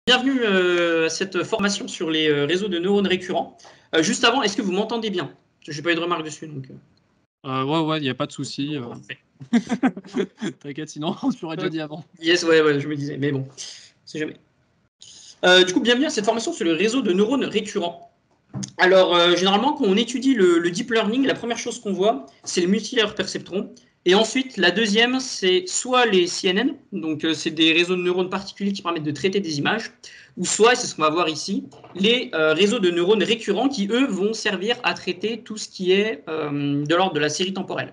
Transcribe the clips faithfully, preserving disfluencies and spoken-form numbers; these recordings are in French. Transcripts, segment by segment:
Bienvenue euh, à cette formation sur les euh, réseaux de neurones récurrents. Euh, juste avant, est-ce que vous m'entendez bien? Je n'ai pas eu de remarque dessus. Donc, euh... Euh, ouais, ouais, il n'y a pas de souci. Euh... T'inquiète, sinon, on se l'aurait déjà dit avant. Yes, ouais, ouais, je me disais, mais bon, c'est jamais. Euh, du coup, bienvenue à cette formation sur le réseau de neurones récurrents. Alors, euh, généralement, quand on étudie le, le deep learning, la première chose qu'on voit, c'est le multilayer perceptron. Et ensuite, la deuxième, c'est soit les C N N, donc euh, c'est des réseaux de neurones particuliers qui permettent de traiter des images, ou soit, c'est ce qu'on va voir ici, les euh, réseaux de neurones récurrents qui, eux, vont servir à traiter tout ce qui est euh, de l'ordre de la série temporelle.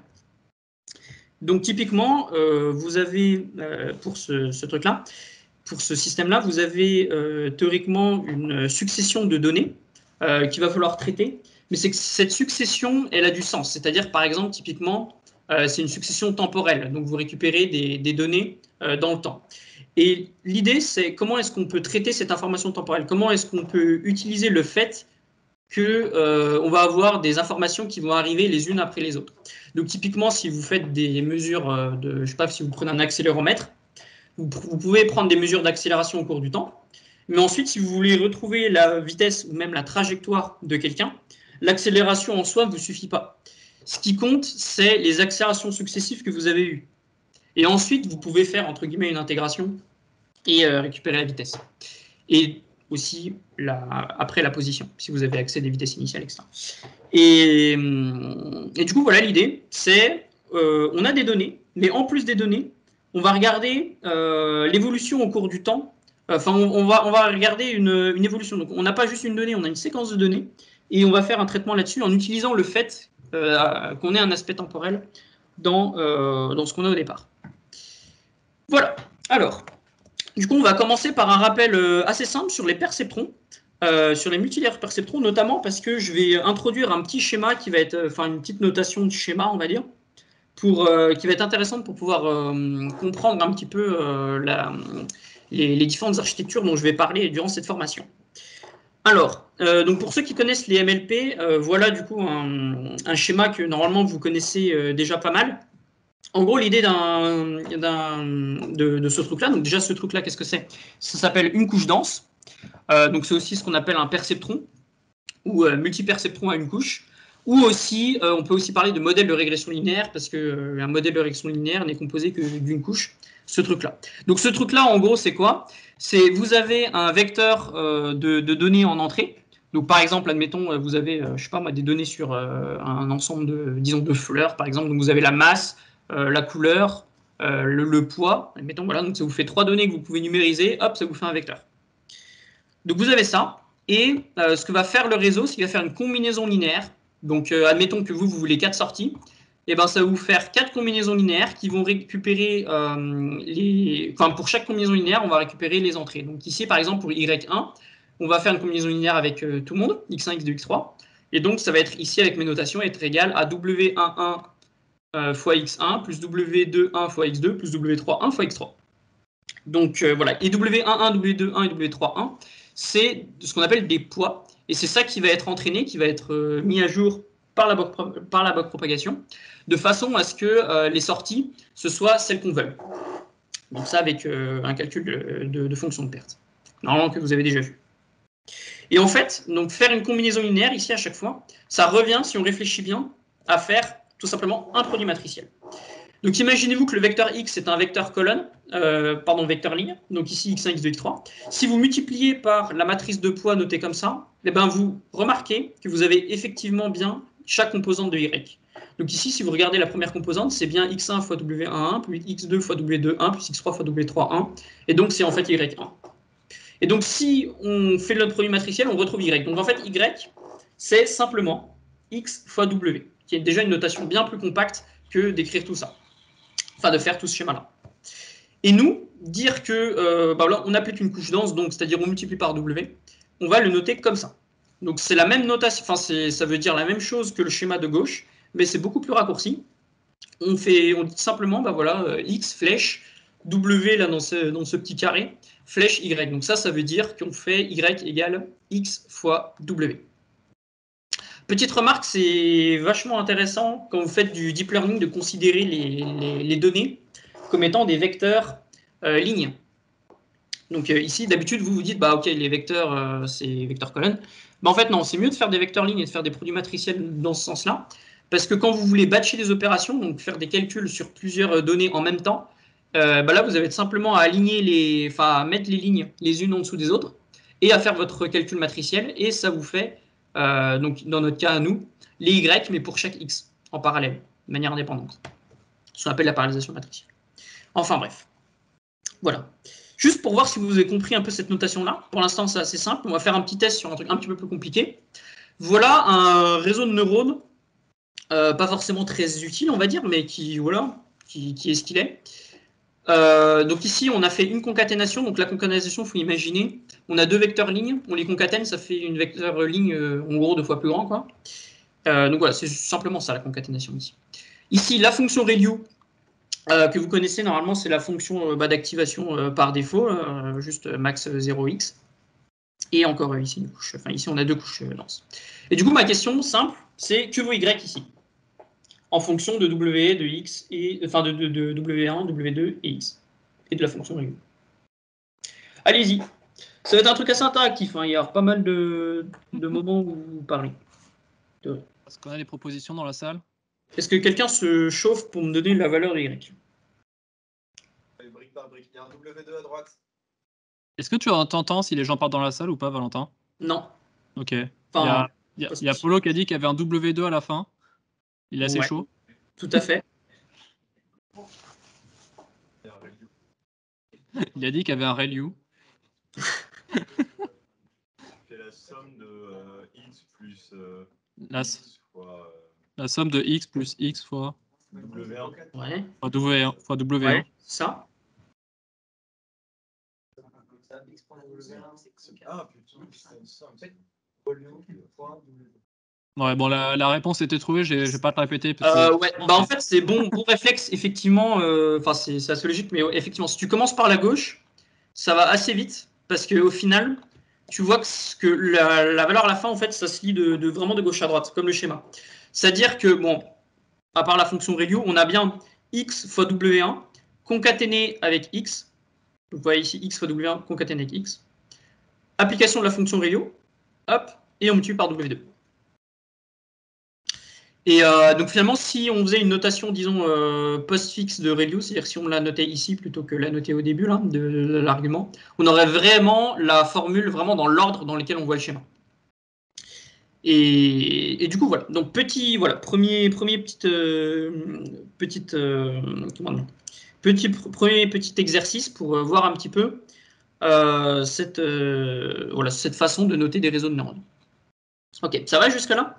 Donc, typiquement, euh, vous avez, euh, pour ce, ce truc-là, pour ce système-là, vous avez euh, théoriquement une succession de données euh, qu'il va falloir traiter, mais c'est que cette succession, elle a du sens. C'est-à-dire, par exemple, typiquement, euh, c'est une succession temporelle. Donc, vous récupérez des, des données euh, dans le temps. Et l'idée, c'est comment est-ce qu'on peut traiter cette information temporelle? Comment est-ce qu'on peut utiliser le fait qu'on euh, va avoir des informations qui vont arriver les unes après les autres? Donc, typiquement, si vous faites des mesures de, je ne sais pas, si vous prenez un accéléromètre, vous, vous pouvez prendre des mesures d'accélération au cours du temps. Mais ensuite, si vous voulez retrouver la vitesse ou même la trajectoire de quelqu'un, l'accélération en soi ne vous suffit pas. Ce qui compte, c'est les accélérations successives que vous avez eues. Et ensuite, vous pouvez faire, entre guillemets, une intégration et euh, récupérer la vitesse. Et aussi, la, après la position, si vous avez accès à des vitesses initiales, et cetera. Et, et du coup, voilà, l'idée, c'est, euh, on a des données, mais en plus des données, on va regarder euh, l'évolution au cours du temps. Enfin, on, on, va, on va regarder une, une évolution. Donc, on n'a pas juste une donnée, on a une séquence de données, et on va faire un traitement là-dessus en utilisant le fait euh, qu'on ait un aspect temporel dans, euh, dans ce qu'on a au départ. Voilà. Alors, du coup, on va commencer par un rappel assez simple sur les perceptrons, euh, sur les multilayers perceptrons, notamment parce que je vais introduire un petit schéma qui va être, enfin une petite notation de schéma, on va dire, pour, euh, qui va être intéressante pour pouvoir euh, comprendre un petit peu euh, la, les, les différentes architectures dont je vais parler durant cette formation. Alors, euh, donc pour ceux qui connaissent les M L P, euh, voilà du coup un, un schéma que normalement vous connaissez euh, déjà pas mal. En gros, l'idée d'un, d'un, de, de ce truc-là, donc déjà ce truc-là, qu'est-ce que c'est? Ça s'appelle une couche dense. Euh, donc c'est aussi ce qu'on appelle un perceptron, ou euh, multiperceptron à une couche. Ou aussi, euh, on peut aussi parler de modèle de régression linéaire, parce qu'un euh, modèle de régression linéaire n'est composé que d'une couche, ce truc-là. Donc ce truc-là, en gros, c'est quoi? C'est vous avez un vecteur euh, de, de données en entrée. Donc par exemple, admettons, vous avez, euh, je sais pas moi, des données sur euh, un ensemble de, disons, de fleurs, par exemple. Donc vous avez la masse, euh, la couleur, euh, le, le poids. Admettons, voilà, donc ça vous fait trois données que vous pouvez numériser. Hop, ça vous fait un vecteur. Donc vous avez ça. Et euh, ce que va faire le réseau, c'est qu'il va faire une combinaison linéaire. Donc, euh, admettons que vous, vous voulez quatre sorties. Et ben, ça va vous faire quatre combinaisons linéaires qui vont récupérer euh, les. Enfin, pour chaque combinaison linéaire, on va récupérer les entrées. Donc, ici, par exemple, pour Y un, on va faire une combinaison linéaire avec euh, tout le monde, x un, x deux, x trois. Et donc, ça va être ici, avec mes notations, être égal à W un un euh, fois x un plus W deux un fois x deux plus W trois un fois x trois. Donc, euh, voilà. Et W un un, W deux un et W trois un, c'est ce qu'on appelle des poids. Et c'est ça qui va être entraîné, qui va être euh, mis à jour par la backpropagation, de façon à ce que euh, les sorties, ce soit celles qu'on veut. Donc ça avec euh, un calcul de, de, de fonction de perte, normalement que vous avez déjà vu. Et en fait, donc faire une combinaison linéaire ici à chaque fois, ça revient, si on réfléchit bien, à faire tout simplement un produit matriciel. Donc imaginez-vous que le vecteur x est un vecteur colonne, euh, pardon, vecteur ligne, donc ici x un, x deux, x trois. Si vous multipliez par la matrice de poids notée comme ça, eh ben vous remarquez que vous avez effectivement bien chaque composante de y. Donc ici, si vous regardez la première composante, c'est bien x un fois W un un, plus x deux fois W deux un, plus x trois fois W trois un, et donc c'est en fait y un. Et donc si on fait notre produit matriciel, on retrouve y. Donc en fait, y, c'est simplement x fois W, qui est déjà une notation bien plus compacte que d'écrire tout ça. Enfin, de faire tout ce schéma-là. Et nous, dire que, euh, bah là, on applique une couche dense, donc c'est-à-dire on multiplie par W, on va le noter comme ça. Donc c'est la même notation, enfin ça veut dire la même chose que le schéma de gauche, mais c'est beaucoup plus raccourci. On fait, on dit simplement, bah voilà, euh, X flèche, W là dans ce, dans ce petit carré, flèche Y. Donc ça, ça veut dire qu'on fait Y égale X fois W. Petite remarque, c'est vachement intéressant quand vous faites du deep learning de considérer les, les, les données comme étant des vecteurs euh, lignes. Donc euh, ici, d'habitude, vous vous dites, bah ok, les vecteurs, euh, c'est vecteurs colonnes. Bah, en fait, non, c'est mieux de faire des vecteurs lignes et de faire des produits matriciels dans ce sens-là. Parce que quand vous voulez batcher des opérations, donc faire des calculs sur plusieurs données en même temps, euh, bah là, vous avez simplement à aligner les, enfin, à mettre les lignes les unes en dessous des autres et à faire votre calcul matriciel. Et ça vous fait, euh, donc dans notre cas à nous, les Y, mais pour chaque X, en parallèle, de manière indépendante. Ce qu'on appelle la parallélisation matricielle. Enfin bref. Voilà. Juste pour voir si vous avez compris un peu cette notation-là. Pour l'instant, c'est assez simple. On va faire un petit test sur un truc un petit peu plus compliqué. Voilà un réseau de neurones, euh, pas forcément très utile, on va dire, mais qui, voilà, qui, qui est ce qu'il est. Euh, donc ici, on a fait une concaténation. Donc la concaténation, il faut imaginer, on a deux vecteurs lignes, on les concatène, ça fait une vecteur ligne, euh, en gros, deux fois plus grand, quoi. Euh, donc voilà, c'est simplement ça, la concaténation ici. Ici, la fonction ReLU, Euh, que vous connaissez normalement, c'est la fonction euh, bah, d'activation euh, par défaut, euh, juste max zéro x. Et encore euh, ici une couche. Enfin, ici, on a deux couches euh, denses. Et du coup, ma question simple, c'est que vaut y ici en fonction de w, de x, et, enfin de, de, de w un, w deux et x. Et de la fonction régulière. Allez-y. Ça va être un truc assez interactif. Hein. Il y aura pas mal de, de moments où vous parlez. Est-ce qu'on a des propositions dans la salle? Est-ce que quelqu'un se chauffe pour me donner la valeur de y? Brique par brique. Il y a un W deux à droite. Est-ce que tu entends si les gens partent dans la salle ou pas, Valentin? Non. Ok. Il Enfin, y a, y a, y a Polo qui a dit qu'il y avait un W deux à la fin. Il est assez ouais, chaud. Tout à fait. Il a dit qu'il y avait un ReLU. C'est la somme de euh, x plus euh, la, x fois, euh, la somme de x plus x fois W un. Ouais. Fois W un. Fois W un. Ouais, ça. Ah putain, c'est une somme. Ouais, bon, la, la réponse était trouvée, je vais pas te répéter. Parce que Euh, ouais, bah en fait, c'est bon, bon réflexe, effectivement. Enfin, euh, c'est assez logique, mais ouais, effectivement, si tu commences par la gauche, ça va assez vite, parce qu'au final, tu vois que, que la, la, valeur à la fin, en fait, ça se lit de, de, vraiment de gauche à droite, comme le schéma. C'est-à-dire que, bon, à part la fonction ReLU, on a bien x fois W un concaténé avec x. Vous voyez ici, x fois W un concaténé avec x. Application de la fonction ReLU, hop, et on multiplie par W deux. Et euh, donc finalement, si on faisait une notation, disons, euh, postfixe de ReLU, c'est-à-dire si on la notait ici plutôt que la noter au début là, de, de l'argument, on aurait vraiment la formule vraiment dans l'ordre dans lequel on voit le schéma. Et, et du coup, voilà. Donc petit, voilà, premier, premier petite, euh, petite, euh, comment dire, petit, premier petit exercice pour euh, voir un petit peu euh, cette, euh, voilà, cette façon de noter des réseaux de neurones. Ok, ça va jusque là?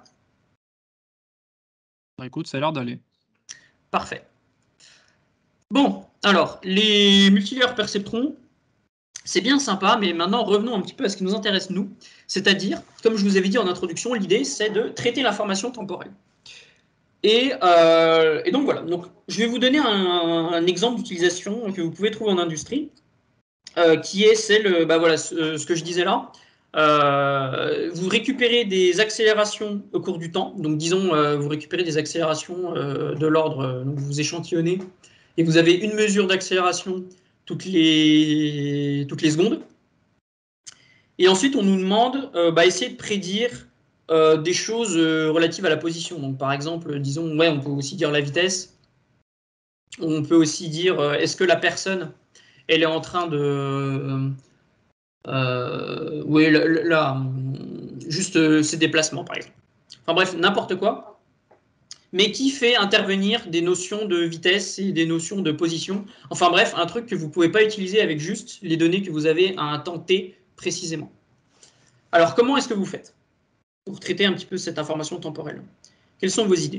Bah, écoute, ça a l'air d'aller. Parfait. Bon, alors, les multilayers perceptrons, c'est bien sympa, mais maintenant revenons un petit peu à ce qui nous intéresse nous, c'est-à-dire, comme je vous avais dit en introduction, l'idée c'est de traiter l'information temporelle. Et, euh, et donc voilà, donc, je vais vous donner un, un exemple d'utilisation que vous pouvez trouver en industrie, euh, qui est celle, bah voilà, ce, ce que je disais là. Euh, vous récupérez des accélérations au cours du temps, donc disons, euh, vous récupérez des accélérations euh, de l'ordre, euh, donc vous échantillonnez, et vous avez une mesure d'accélération toutes les, toutes les secondes. Et ensuite, on nous demande euh, bah, essayer de prédire euh, des choses euh, relatives à la position. Donc, par exemple, disons, ouais, on peut aussi dire la vitesse. On peut aussi dire euh, est-ce que la personne, elle est en train de, euh, oui, là, là, juste euh, ses déplacements, par exemple. Enfin bref, n'importe quoi, mais qui fait intervenir des notions de vitesse et des notions de position. Enfin bref, un truc que vous ne pouvez pas utiliser avec juste les données que vous avez à un temps t précisément. Alors, comment est-ce que vous faites pour traiter un petit peu cette information temporelle? Quelles sont vos idées?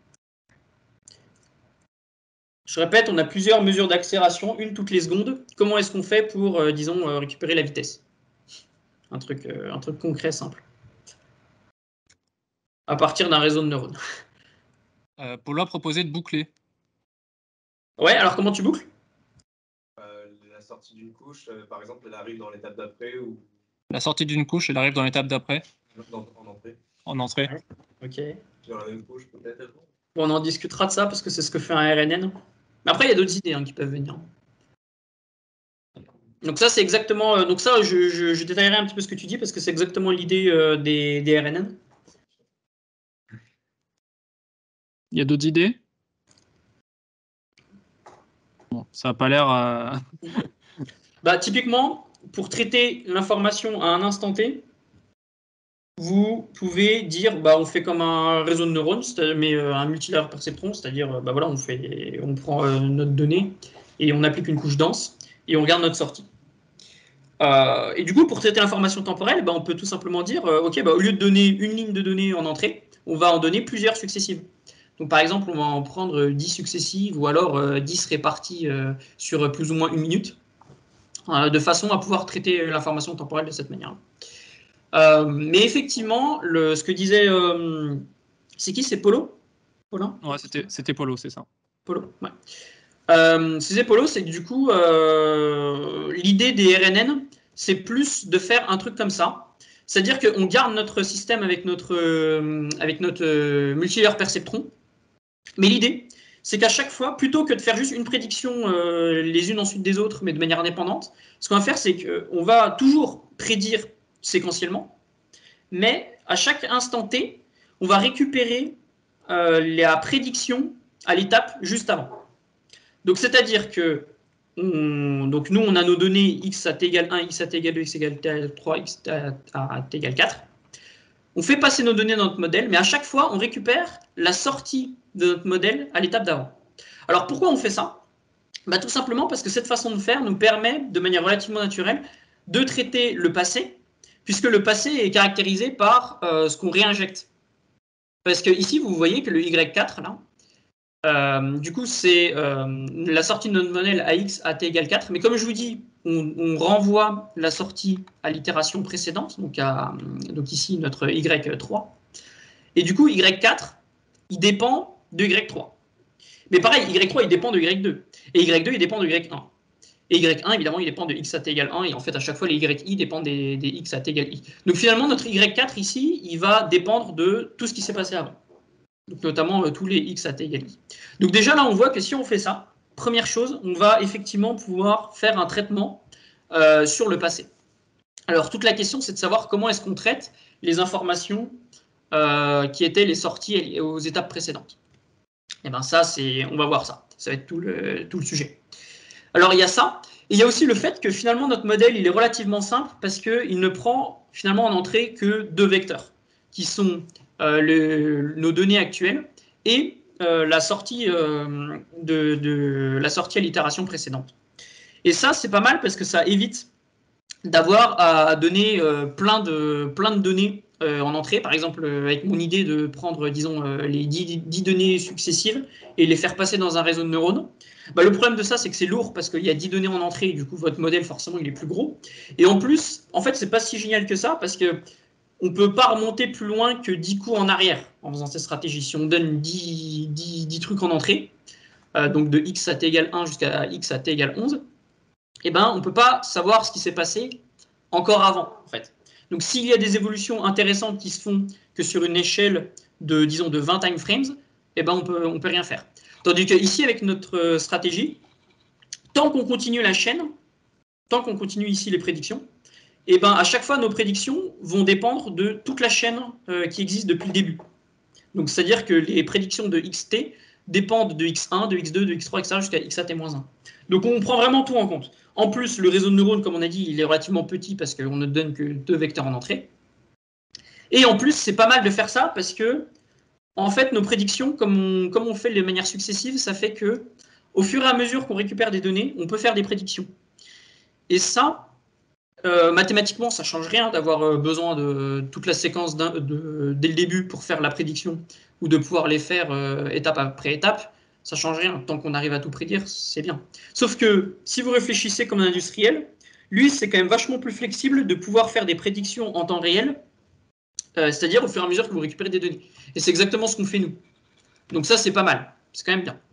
Je répète, on a plusieurs mesures d'accélération, une toutes les secondes. Comment est-ce qu'on fait pour, euh, disons, euh, récupérer la vitesse? Un truc, euh, un truc concret, simple. À partir d'un réseau de neurones. Euh, Polo a proposé de boucler. Ouais, alors comment tu boucles? euh, La sortie d'une couche, euh, par exemple, elle arrive dans l'étape d'après ou La sortie d'une couche, elle arrive dans l'étape d'après. dans, en entrée. En entrée. Ouais. Ok. Sur la même couche, peut-être. Bon, on en discutera de ça parce que c'est ce que fait un R N N. Mais après, il y a d'autres idées hein, qui peuvent venir. Donc ça, c'est exactement... Euh, donc ça, je, je, je détaillerai un petit peu ce que tu dis, parce que c'est exactement l'idée euh, des, des R N N. Il y a d'autres idées? Bon, ça n'a pas l'air... Euh... bah, typiquement, pour traiter l'information à un instant T, vous pouvez dire, bah, on fait comme un réseau de neurones, mais euh, un multilayer perceptron, c'est-à-dire, bah, voilà, on, fait, on prend euh, notre donnée et on applique une couche dense et on regarde notre sortie. Euh, et du coup, pour traiter l'information temporelle, bah, on peut tout simplement dire, euh, ok, bah, au lieu de donner une ligne de données en entrée, on va en donner plusieurs successives. Donc par exemple, on va en prendre dix successives ou alors euh, dix réparties euh, sur plus ou moins une minute, euh, de façon à pouvoir traiter l'information temporelle de cette manière. Euh, mais effectivement, le, ce que disait... Euh, c'est qui? C'est Polo? Paulin? Ouais, c'était Polo, c'est ça. Polo, ouais. Euh, ce que disait Polo, c'est que du coup, euh, l'idée des R N N, c'est plus de faire un truc comme ça. C'est-à-dire qu'on garde notre système avec notre, euh, avec notre euh, multilayer perceptron. Mais l'idée, c'est qu'à chaque fois, plutôt que de faire juste une prédiction euh, les unes ensuite des autres, mais de manière indépendante, ce qu'on va faire, c'est qu'on va toujours prédire séquentiellement, mais à chaque instant T, on va récupérer euh, la prédiction à l'étape juste avant. Donc, c'est-à-dire que on, donc nous, on a nos données x à t égale un, x à t égale deux, x égale trois, x à t égale quatre. On fait passer nos données dans notre modèle, mais à chaque fois, on récupère la sortie de notre modèle à l'étape d'avant. Alors, pourquoi on fait ça? Bah, tout simplement parce que cette façon de faire nous permet, de manière relativement naturelle, de traiter le passé, puisque le passé est caractérisé par euh, ce qu'on réinjecte. Parce que ici, vous voyez que le y quatre, là, euh, du coup, c'est euh, la sortie de notre modèle à x à t égale quatre. Mais comme je vous dis, on, on renvoie la sortie à l'itération précédente, donc, à, donc ici notre y trois. Et du coup, y quatre, il dépend de y trois. Mais pareil, y trois, il dépend de y deux. Et y deux, il dépend de y un. Et y un, évidemment, il dépend de x à t égale un. Et en fait, à chaque fois, les yi dépendent des, des x à t égale i. Donc finalement, notre y quatre ici, il va dépendre de tout ce qui s'est passé avant. Donc, notamment euh, tous les x à t égale i. Donc déjà, là, on voit que si on fait ça, première chose, on va effectivement pouvoir faire un traitement euh, sur le passé. Alors, toute la question, c'est de savoir comment est-ce qu'on traite les informations euh, qui étaient les sorties aux étapes précédentes. Et bien ça, c'est, on va voir ça. Ça va être tout le, tout le sujet. Alors, il y a ça. Et il y a aussi le fait que finalement, notre modèle, il est relativement simple parce qu'il ne prend finalement en entrée que deux vecteurs, qui sont euh, le, nos données actuelles et euh, la, sortie, euh, de, de, la sortie à l'itération précédente. Et ça, c'est pas mal parce que ça évite d'avoir à donner euh, plein, de, plein de données euh, en entrée. Par exemple, euh, avec mon idée de prendre, disons, euh, les dix, dix données successives et les faire passer dans un réseau de neurones. Bah, le problème de ça, c'est que c'est lourd parce qu'il y a dix données en entrée et du coup, votre modèle, forcément, il est plus gros. Et en plus, en fait, c'est pas si génial que ça parce que on ne peut pas remonter plus loin que dix coups en arrière en faisant cette stratégie. Si on donne dix, dix, dix trucs en entrée, euh, donc de x à t égale un jusqu'à x à t égale onze, eh ben, on ne peut pas savoir ce qui s'est passé encore avant, en fait. Donc, s'il y a des évolutions intéressantes qui se font que sur une échelle de, disons, de vingt time frames, eh ben, on peut, on peut rien faire. Tandis que ici, avec notre stratégie, tant qu'on continue la chaîne, tant qu'on continue ici les prédictions, eh ben, à chaque fois, nos prédictions vont dépendre de toute la chaîne euh, qui existe depuis le début. Donc, c'est-à-dire que les prédictions de xt dépendent de x un, de x deux, de x trois, et cetera jusqu'à xat-un. Donc, on prend vraiment tout en compte. En plus, le réseau de neurones, comme on a dit, il est relativement petit parce qu'on ne donne que deux vecteurs en entrée. Et en plus, c'est pas mal de faire ça parce que, en fait, nos prédictions, comme on, comme on fait de manière successive, ça fait que, au fur et à mesure qu'on récupère des données, on peut faire des prédictions. Et ça, euh, mathématiquement, ça ne change rien d'avoir besoin de toute la séquence de, de, dès le début pour faire la prédiction ou de pouvoir les faire euh, étape après étape. Ça ne change rien. Tant qu'on arrive à tout prédire, c'est bien. Sauf que si vous réfléchissez comme un industriel, lui, c'est quand même vachement plus flexible de pouvoir faire des prédictions en temps réel, euh, c'est-à-dire au fur et à mesure que vous récupérez des données. Et c'est exactement ce qu'on fait nous. Donc ça, c'est pas mal. C'est quand même bien.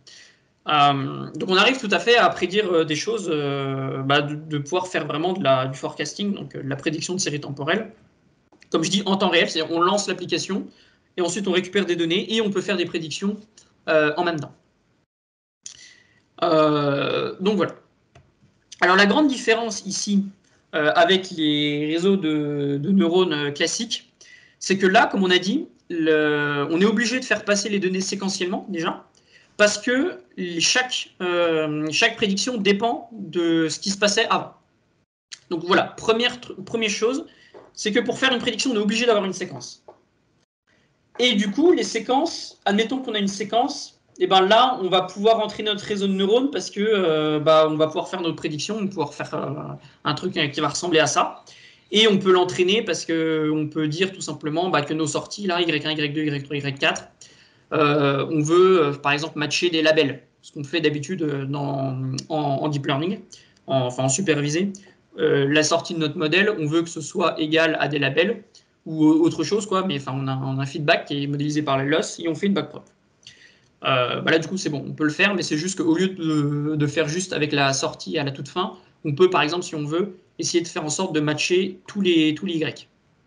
Euh, donc on arrive tout à fait à prédire euh, des choses, euh, bah, de, de pouvoir faire vraiment de la, du forecasting, donc euh, de la prédiction de séries temporelles. Comme je dis, en temps réel, c'est-à-dire on lance l'application et ensuite on récupère des données et on peut faire des prédictions euh, en même temps. Euh, donc voilà. Alors la grande différence ici euh, avec les réseaux de, de neurones classiques, c'est que là, comme on a dit, le, on est obligé de faire passer les données séquentiellement déjà, parce que chaque, euh, chaque prédiction dépend de ce qui se passait avant. Donc voilà, première, première chose, c'est que pour faire une prédiction, on est obligé d'avoir une séquence. Et du coup, les séquences, admettons qu'on a une séquence, et ben là, on va pouvoir entrer notre réseau de neurones parce que euh, bah, on va pouvoir faire notre prédiction, on va pouvoir faire euh, un truc qui va ressembler à ça. Et on peut l'entraîner parce qu'on peut dire tout simplement bah, que nos sorties, là, Y un, Y deux, Y trois, Y quatre, euh, on veut, euh, par exemple, matcher des labels, ce qu'on fait d'habitude en, en deep learning, en, enfin en supervisé. Euh, la sortie de notre modèle, on veut que ce soit égal à des labels ou autre chose, quoi, mais enfin, on a, on a un feedback qui est modélisé par la loss et on fait une backprop. Euh, bah là, du coup, c'est bon, on peut le faire, mais c'est juste qu'au lieu de, de faire juste avec la sortie à la toute fin, on peut, par exemple, si on veut, essayer de faire en sorte de matcher tous les, tous les Y.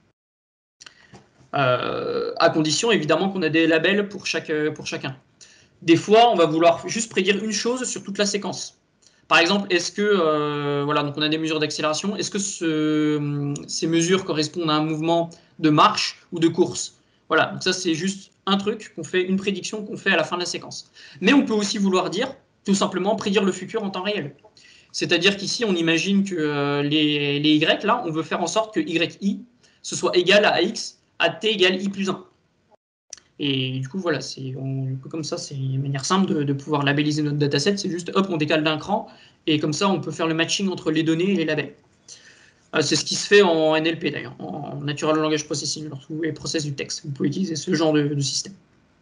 Euh, à condition, évidemment, qu'on a des labels pour, chaque, pour chacun. Des fois, on va vouloir juste prédire une chose sur toute la séquence. Par exemple, est-ce que, euh, voilà, donc on a des mesures d'accélération, est-ce que ce, ces mesures correspondent à un mouvement de marche ou de course? Voilà, donc ça c'est juste un truc qu'on fait, une prédiction qu'on fait à la fin de la séquence. Mais on peut aussi vouloir dire, tout simplement, prédire le futur en temps réel. C'est-à-dire qu'ici, on imagine que euh, les, les Y, là, on veut faire en sorte que Y I, ce soit égal à X, à T égale I plus un. Et du coup, voilà, c'est comme ça, c'est une manière simple de, de pouvoir labelliser notre dataset. C'est juste, hop, on décale d'un cran, et comme ça, on peut faire le matching entre les données et les labels. Euh, c'est ce qui se fait en N L P d'ailleurs, en Natural Language Processing, dans tous les process du texte. Vous pouvez utiliser ce genre de, de système.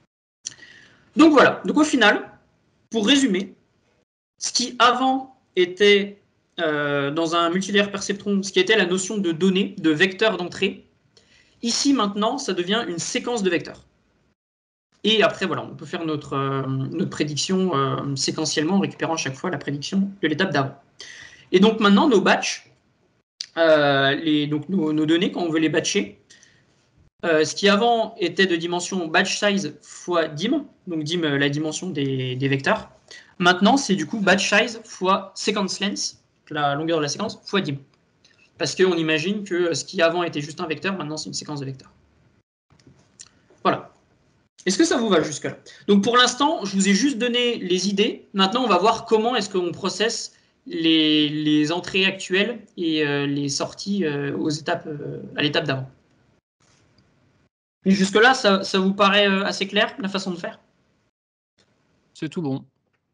Donc voilà, donc au final, pour résumer, ce qui avant était euh, dans un multilayer perceptron, ce qui était la notion de données, de vecteurs d'entrée, ici maintenant, ça devient une séquence de vecteurs. Et après, voilà, on peut faire notre, euh, notre prédiction euh, séquentiellement en récupérant à chaque fois la prédiction de l'étape d'avant. Et donc maintenant, nos batchs, euh, les, donc nos, nos données, quand on veut les batcher, euh, ce qui avant était de dimension batch size fois dim, donc dim la dimension des, des vecteurs, maintenant c'est du coup batch size fois sequence length, la longueur de la séquence, fois dim. Parce qu'on imagine que ce qui avant était juste un vecteur, maintenant c'est une séquence de vecteurs. Voilà. Est-ce que ça vous va jusque-là? Donc pour l'instant, je vous ai juste donné les idées. Maintenant, on va voir comment est-ce qu'on processe les, les entrées actuelles et euh, les sorties euh, aux étapes, euh, à l'étape d'avant. Jusque-là, ça, ça vous paraît euh, assez clair, la façon de faire? C'est tout bon.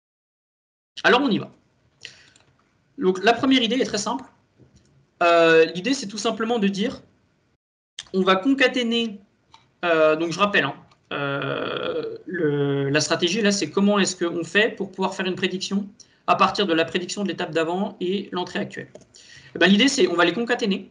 Alors on y va. Donc la première idée est très simple. Euh, L'idée, c'est tout simplement de dire, on va concaténer, euh, donc je rappelle, hein, Euh, le, la stratégie, là, c'est comment est-ce qu'on fait pour pouvoir faire une prédiction à partir de la prédiction de l'étape d'avant et l'entrée actuelle. Eh ben, l'idée, c'est on va les concaténer.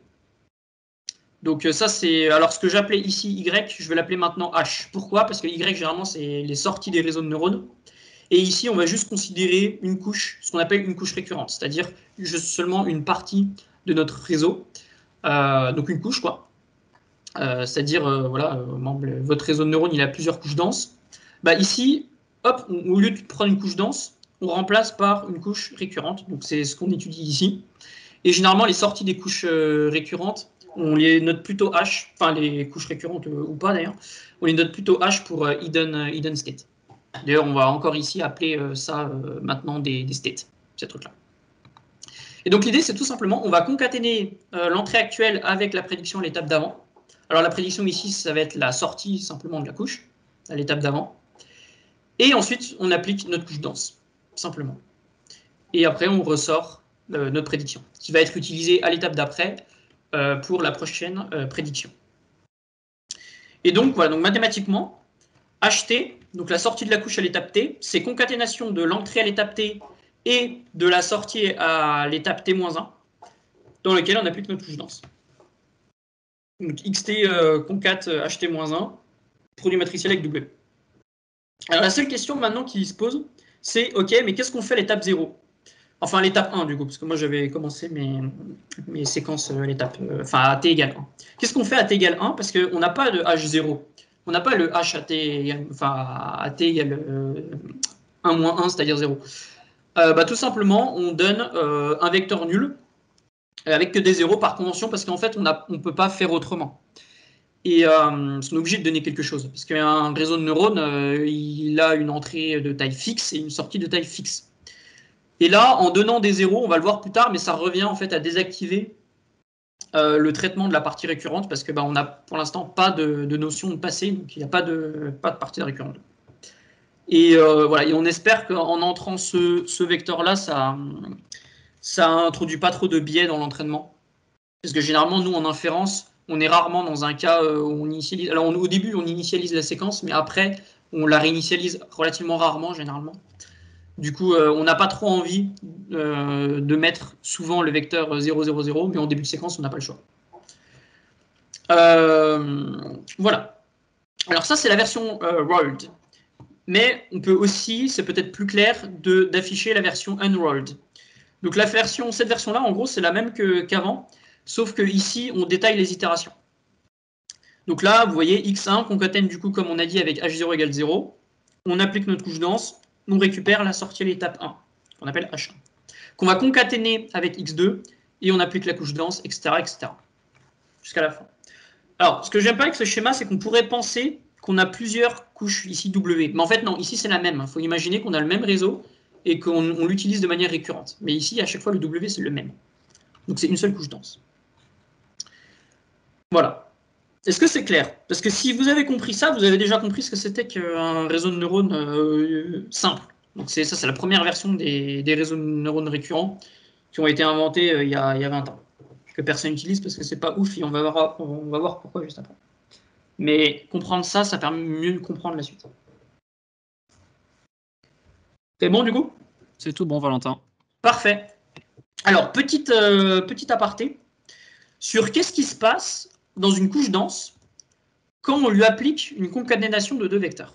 Donc ça, c'est... Alors, ce que j'appelais ici Y, je vais l'appeler maintenant H. Pourquoi? Parce que Y, généralement, c'est les sorties des réseaux de neurones. Et ici, on va juste considérer une couche, ce qu'on appelle une couche récurrente, c'est-à-dire seulement une partie de notre réseau. Euh, donc une couche, quoi. Euh, c'est-à-dire, euh, voilà, euh, votre réseau de neurones, il a plusieurs couches denses. Bah, ici, hop, on, au lieu de prendre une couche dense, on remplace par une couche récurrente. Donc, c'est ce qu'on étudie ici. Et généralement, les sorties des couches euh, récurrentes, on les note plutôt H, enfin, les couches récurrentes euh, ou pas d'ailleurs, on les note plutôt H pour euh, hidden, euh, hidden state. D'ailleurs, on va encore ici appeler euh, ça euh, maintenant des, des states, ces trucs-là. Et donc, l'idée, c'est tout simplement, on va concaténer euh, l'entrée actuelle avec la prédiction à l'étape d'avant. Alors la prédiction ici, ça va être la sortie simplement de la couche, à l'étape d'avant. Et ensuite, on applique notre couche dense, simplement. Et après, on ressort euh, notre prédiction, qui va être utilisée à l'étape d'après euh, pour la prochaine euh, prédiction. Et donc, voilà, donc mathématiquement, H T, donc la sortie de la couche à l'étape T, c'est concaténation de l'entrée à l'étape T et de la sortie à l'étape T moins un, dans lequel on applique notre couche dense. Donc xt euh, concat ht moins un, produit matriciel avec W. Alors la seule question maintenant qui se pose, c'est ok, mais qu'est-ce qu'on fait à l'étape zéro? Enfin, l'étape un du coup, parce que moi j'avais commencé mes, mes séquences à l'étape, euh, enfin à t égale un. Qu'est-ce qu'on fait à t égale un? Parce qu'on n'a pas de h zéro. On n'a pas le h à t égale, enfin, à t égale euh, un moins un, c'est-à-dire zéro. euh, bah, tout simplement, on donne euh, un vecteur nul avec que des zéros par convention, parce qu'en fait, on ne peut pas faire autrement. Et euh, on est obligé de donner quelque chose, parce qu'un réseau de neurones, euh, il a une entrée de taille fixe et une sortie de taille fixe. Et là, en donnant des zéros, on va le voir plus tard, mais ça revient en fait à désactiver euh, le traitement de la partie récurrente, parce que bah, on n'a pour l'instant pas de, de notion de passé, donc il n'y a pas de, pas de partie récurrente. Et euh, voilà, et on espère qu'en entrant ce, ce vecteur-là, ça ça introduit pas trop de biais dans l'entraînement. Parce que généralement, nous, en inférence, on est rarement dans un cas où on initialise. Alors, on, au début, on initialise la séquence, mais après, on la réinitialise relativement rarement, généralement. Du coup, euh, on n'a pas trop envie euh, de mettre souvent le vecteur zéro zéro zéro, mais en début de séquence, on n'a pas le choix. Euh, voilà. Alors ça, c'est la version euh, rolled. Mais on peut aussi, c'est peut-être plus clair, d'afficher la version unrolled. Donc la version, cette version-là, en gros, c'est la même qu'avant, sauf que ici, on détaille les itérations. Donc là, vous voyez, x un concatène du coup, comme on a dit, avec h zéro égale zéro. On applique notre couche dense, on récupère la sortie à l'étape un, qu'on appelle h un. Qu'on va concaténer avec x deux, et on applique la couche dense, et cetera, et cetera. Jusqu'à la fin. Alors, ce que j'aime pas avec ce schéma, c'est qu'on pourrait penser qu'on a plusieurs couches ici W. Mais en fait, non, ici, c'est la même. Il faut imaginer qu'on a le même réseau, et qu'on l'utilise de manière récurrente. Mais ici, à chaque fois, le W, c'est le même. Donc, c'est une seule couche dense. Voilà. Est-ce que c'est clair? Parce que si vous avez compris ça, vous avez déjà compris ce que c'était qu'un réseau de neurones euh, simple. Donc, ça, c'est la première version des, des réseaux de neurones récurrents qui ont été inventés euh, il, y a, il y a vingt ans. Que personne n'utilise parce que c'est pas ouf et on va, voir, on va voir pourquoi juste après. Mais comprendre ça, ça permet mieux de comprendre la suite. C'est bon, du coup? C'est tout bon, Valentin. Parfait. Alors, petite, euh, petite aparté sur qu'est-ce qui se passe dans une couche dense quand on lui applique une concaténation de deux vecteurs.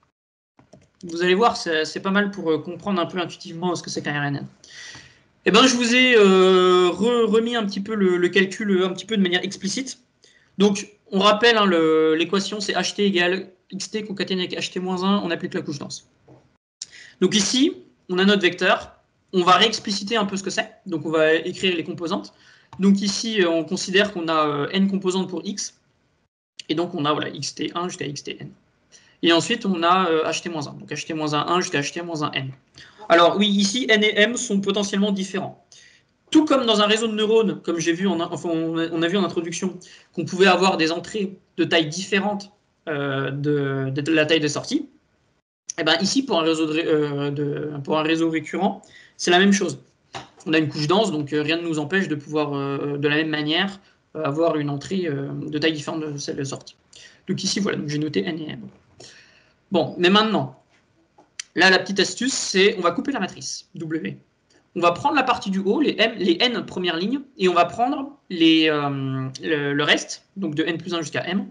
Vous allez voir, c'est pas mal pour comprendre un peu intuitivement ce que c'est qu'un R N N. Eh ben, je vous ai euh, re remis un petit peu le, le calcul un petit peu de manière explicite. Donc, on rappelle, hein, l'équation, c'est ht égale xt concaténé avec ht moins un, on applique la couche dense. Donc ici, on a notre vecteur, on va réexpliciter un peu ce que c'est, donc on va écrire les composantes. Donc ici, on considère qu'on a euh, n composantes pour x, et donc on a voilà, xt un jusqu'à xtn. Et ensuite, on a euh, ht moins un, donc ht moins un, un jusqu'à ht moins un n. Alors oui, ici, n et m sont potentiellement différents. Tout comme dans un réseau de neurones, comme j'ai vu, en, enfin, on a vu en introduction, qu'on pouvait avoir des entrées de taille différente euh, de, de la taille de sortie, et ben ici, pour un réseau, de, euh, de, pour un réseau récurrent, c'est la même chose. On a une couche dense, donc euh, rien ne nous empêche de pouvoir, euh, de la même manière, euh, avoir une entrée euh, de taille différente de celle de sortie. Donc ici, voilà, j'ai noté n et m. Bon, mais maintenant, là, la petite astuce, c'est on va couper la matrice W. On va prendre la partie du haut, les, M, les n premières lignes, et on va prendre les, euh, le, le reste, donc de n plus un jusqu'à m.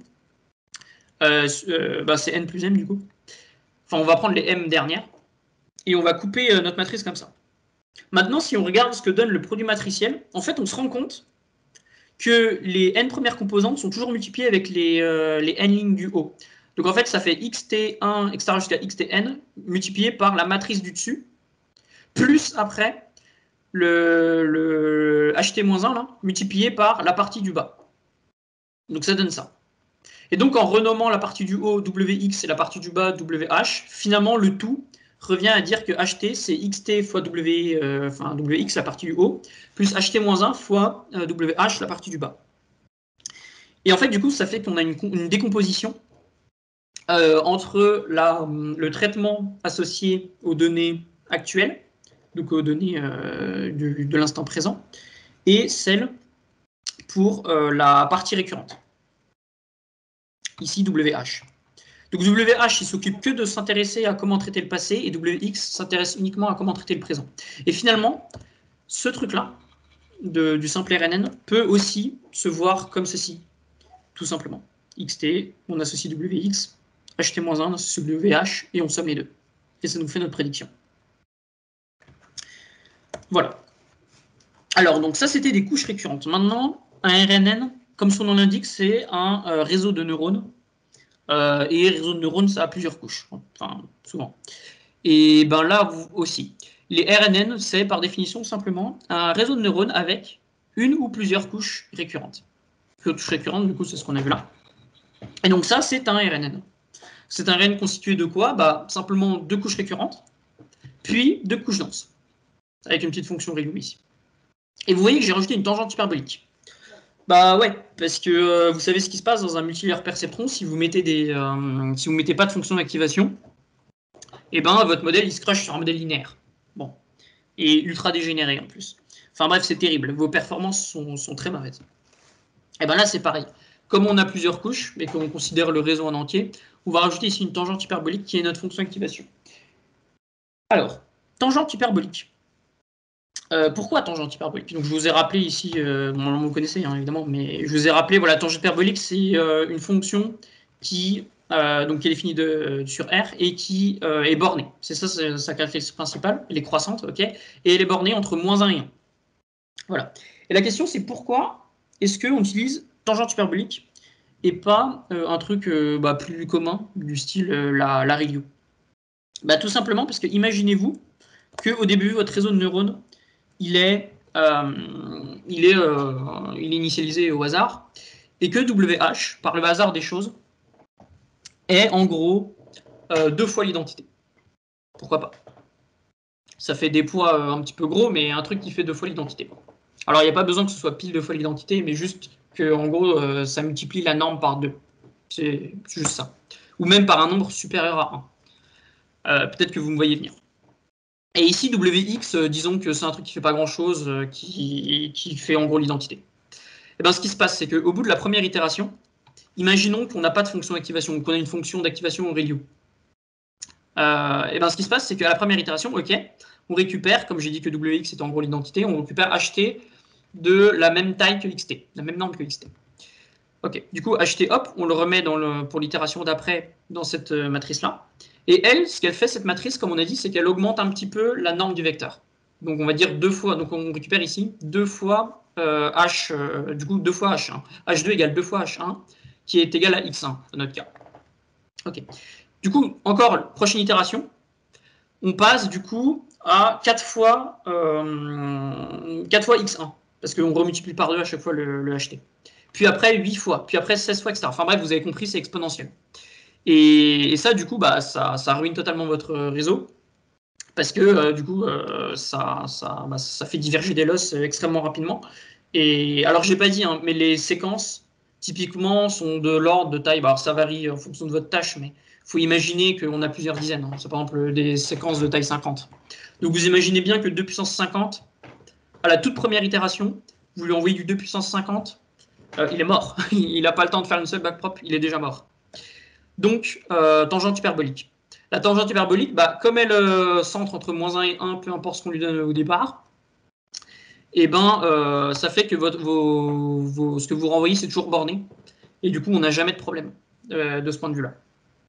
Euh, euh, bah, c'est n plus m du coup. Enfin, on va prendre les m dernières, et on va couper euh, notre matrice comme ça. Maintenant, si on regarde ce que donne le produit matriciel, en fait, on se rend compte que les n premières composantes sont toujours multipliées avec les, euh, les n lignes du haut. Donc en fait, ça fait xt un, et cetera jusqu'à xtn, multiplié par la matrice du dessus, plus après le, le ht moins un, là, multiplié par la partie du bas. Donc ça donne ça. Et donc en renommant la partie du haut wx et la partie du bas wh, finalement le tout revient à dire que ht c'est xt fois w, euh, enfin wx la partie du haut, plus ht moins un fois euh, wh la partie du bas. Et en fait du coup ça fait qu'on a une, une décomposition euh, entre la, le traitement associé aux données actuelles, donc aux données euh, du, de l'instant présent, et celle pour euh, la partie récurrente. Ici, W H. Donc W H, il s'occupe que de s'intéresser à comment traiter le passé, et W X s'intéresse uniquement à comment traiter le présent. Et finalement, ce truc-là, du simple R N N, peut aussi se voir comme ceci, tout simplement. X T, on associe W X, H T moins un, on associe W H, et on somme les deux. Et ça nous fait notre prédiction. Voilà. Alors, donc ça, c'était des couches récurrentes. Maintenant, un R N N, comme son nom l'indique, c'est un euh, réseau de neurones. Euh, et réseau de neurones, ça a plusieurs couches, enfin, souvent. Et ben là, vous aussi. Les R N N, c'est par définition simplement un réseau de neurones avec une ou plusieurs couches récurrentes. Couches récurrentes, du coup, c'est ce qu'on a vu là. Et donc ça, c'est un R N N. C'est un R N N constitué de quoi? Bah, simplement deux couches récurrentes, puis deux couches denses, avec une petite fonction ReLU ici. Et vous voyez que j'ai rajouté une tangente hyperbolique. Bah ouais, parce que euh, vous savez ce qui se passe dans un multilayer perceptron si vous mettez des, euh, si vous mettez pas de fonction d'activation, et ben votre modèle il se crache sur un modèle linéaire. Bon, et ultra dégénéré en plus. Enfin bref, c'est terrible. Vos performances sont, sont très mauvaises. Et ben là c'est pareil. Comme on a plusieurs couches, mais qu'on considère le réseau en entier, on va rajouter ici une tangente hyperbolique qui est notre fonction d'activation. Alors, tangente hyperbolique. Euh, pourquoi tangente hyperbolique? Donc je vous ai rappelé ici, euh, bon, vous connaissez hein, évidemment, mais je vous ai rappelé, voilà, tangente hyperbolique, c'est euh, une fonction qui, euh, donc, qui est définie de, sur R et qui euh, est bornée. C'est ça c'est sa caractéristique principale, elle est croissante, ok, et elle est bornée entre moins un et un. Voilà. Et la question c'est pourquoi est-ce qu'on utilise tangente hyperbolique et pas euh, un truc euh, bah, plus commun du style euh, la, la ReLU? Bah, tout simplement parce que imaginez-vous qu'au début, votre réseau de neurones, il est, euh, il, est, euh, il est initialisé au hasard, et que W H, par le hasard des choses, est en gros euh, deux fois l'identité. Pourquoi pas? Ça fait des poids euh, un petit peu gros, mais un truc qui fait deux fois l'identité. Alors, il n'y a pas besoin que ce soit pile deux fois l'identité, mais juste que, en gros, euh, ça multiplie la norme par deux. C'est juste ça. Ou même par un nombre supérieur à un. Euh, Peut-être que vous me voyez venir. Et ici, W X, euh, disons que c'est un truc qui fait pas grand-chose, euh, qui, qui fait en gros l'identité. Et bien, ce qui se passe, c'est qu'au bout de la première itération, imaginons qu'on n'a pas de fonction d'activation, qu'on a une fonction d'activation en ReLU. Euh, et bien, ce qui se passe, c'est qu'à la première itération, ok, on récupère, comme j'ai dit que W X était en gros l'identité, on récupère H T de la même taille que X T, la même norme que X T. Ok, du coup, H T, hop, on le remet dans le, pour l'itération d'après dans cette euh, matrice-là. Et elle, ce qu'elle fait, cette matrice, comme on a dit, c'est qu'elle augmente un petit peu la norme du vecteur. Donc on va dire deux fois, donc on récupère ici deux fois euh, H, euh, du coup deux fois H un. H deux égale deux fois H un, qui est égal à X un, dans notre cas. Ok. Du coup, encore, prochaine itération, on passe du coup à quatre fois, euh, quatre fois X un, parce qu'on remultiplie par deux à chaque fois le, le H T. Puis après huit fois, puis après seize fois, et cetera. Enfin bref, vous avez compris, c'est exponentiel. Et, et ça, du coup, bah, ça, ça ruine totalement votre réseau, parce que euh, du coup, euh, ça, ça, bah, ça fait diverger des losses extrêmement rapidement. Et alors, j'ai pas dit, hein, mais les séquences, typiquement, sont de l'ordre de taille, bah, alors ça varie en fonction de votre tâche, mais il faut imaginer qu'on a plusieurs dizaines. Hein. C'est par exemple des séquences de taille cinquante. Donc vous imaginez bien que deux puissance cinquante, à la toute première itération, vous lui envoyez du deux puissance cinquante, euh, il est mort. Il n'a pas le temps de faire une seule backprop, il est déjà mort. Donc, euh, tangente hyperbolique. La tangente hyperbolique, bah, comme elle euh, centre entre moins un et un, peu importe ce qu'on lui donne au départ, et ben, euh, ça fait que votre, vos, vos, ce que vous renvoyez, c'est toujours borné. Et du coup, on n'a jamais de problème euh, de ce point de vue-là.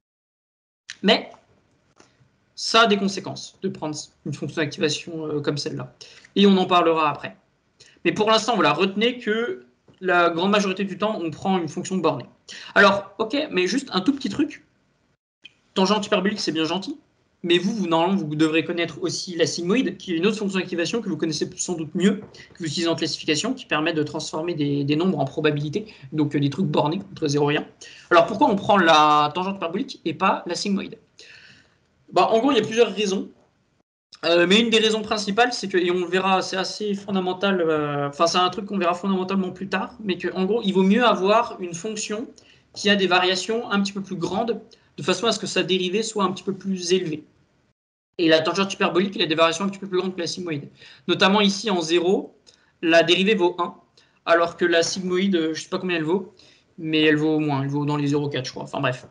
Mais ça a des conséquences de prendre une fonction d'activation euh, comme celle-là. Et on en parlera après. Mais pour l'instant, voilà, retenez que la grande majorité du temps, on prend une fonction bornée. Alors, ok, mais juste un tout petit truc. Tangente hyperbolique, c'est bien gentil. Mais vous, vous, normalement, vous devrez connaître aussi la sigmoïde, qui est une autre fonction d'activation que vous connaissez sans doute mieux, que vous utilisez en classification, qui permet de transformer des, des nombres en probabilité, donc euh, des trucs bornés entre zéro et un. Alors pourquoi on prend la tangente hyperbolique et pas la sigmoïde? Bah, en gros, il y a plusieurs raisons. Euh, mais une des raisons principales, c'est que, et on le verra, c'est assez fondamental, enfin, euh, c'est un truc qu'on verra fondamentalement plus tard, mais qu'en gros, il vaut mieux avoir une fonction qui a des variations un petit peu plus grandes, de façon à ce que sa dérivée soit un petit peu plus élevée. Et la tangente hyperbolique, elle a des variations un petit peu plus grandes que la sigmoïde. Notamment ici, en zéro, la dérivée vaut un, alors que la sigmoïde, je ne sais pas combien elle vaut, mais elle vaut moins, elle vaut dans les zéro virgule quatre, je crois. Enfin bref.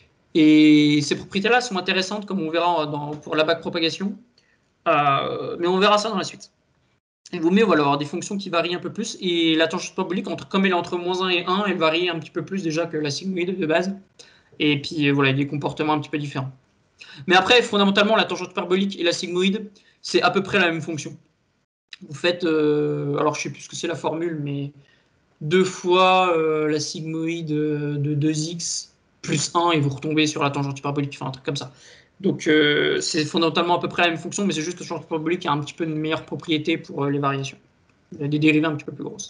Et ces propriétés-là sont intéressantes, comme on verra dans, pour la backpropagation. Euh, mais on verra ça dans la suite. Il vaut mieux voilà, avoir des fonctions qui varient un peu plus. Et la tangente hyperbolique, entre, comme elle est entre moins un et un, elle varie un petit peu plus déjà que la sigmoïde de base. Et puis voilà, il y a des comportements un petit peu différents. Mais après, fondamentalement, la tangente hyperbolique et la sigmoïde, c'est à peu près la même fonction. Vous faites, euh, alors je ne sais plus ce que c'est la formule, mais deux fois euh, la sigmoïde de deux x plus un et vous retombez sur la tangente hyperbolique, enfin un truc comme ça. Donc, euh, c'est fondamentalement à peu près la même fonction, mais c'est juste que le tangent hyperbolique a un petit peu de meilleure propriété pour euh, les variations. Il y a des dérivées un petit peu plus grosses.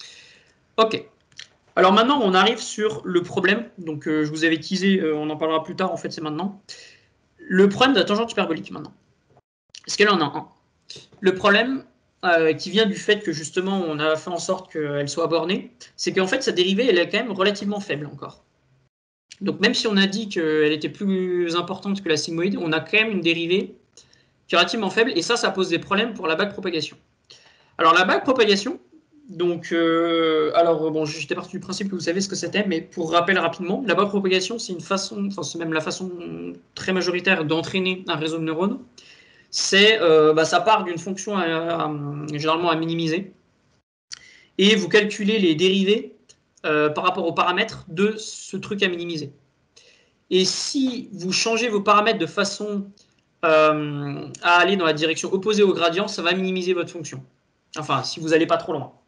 Ok. Alors maintenant, on arrive sur le problème. Donc, euh, je vous avais teasé, euh, on en parlera plus tard, en fait, c'est maintenant. Le problème de la tangente hyperbolique, maintenant. Est-ce qu'elle en a un? Le problème euh, qui vient du fait que, justement, on a fait en sorte qu'elle soit bornée, c'est qu'en fait, sa dérivée, elle est quand même relativement faible encore. Donc, même si on a dit qu'elle était plus importante que la sigmoïde, on a quand même une dérivée qui est relativement faible, et ça, ça pose des problèmes pour la backpropagation. Alors, la backpropagation, donc, euh, alors, bon, j'étais parti du principe que vous savez ce que c'était, mais pour rappel rapidement, la backpropagation, c'est une façon, enfin, c'est même la façon très majoritaire d'entraîner un réseau de neurones. C'est, euh, bah, ça part d'une fonction à, à, généralement à minimiser, et vous calculez les dérivées euh, par rapport aux paramètres de ce truc à minimiser. Et si vous changez vos paramètres de façon euh, à aller dans la direction opposée au gradient, ça va minimiser votre fonction. Enfin, si vous n'allez pas trop loin.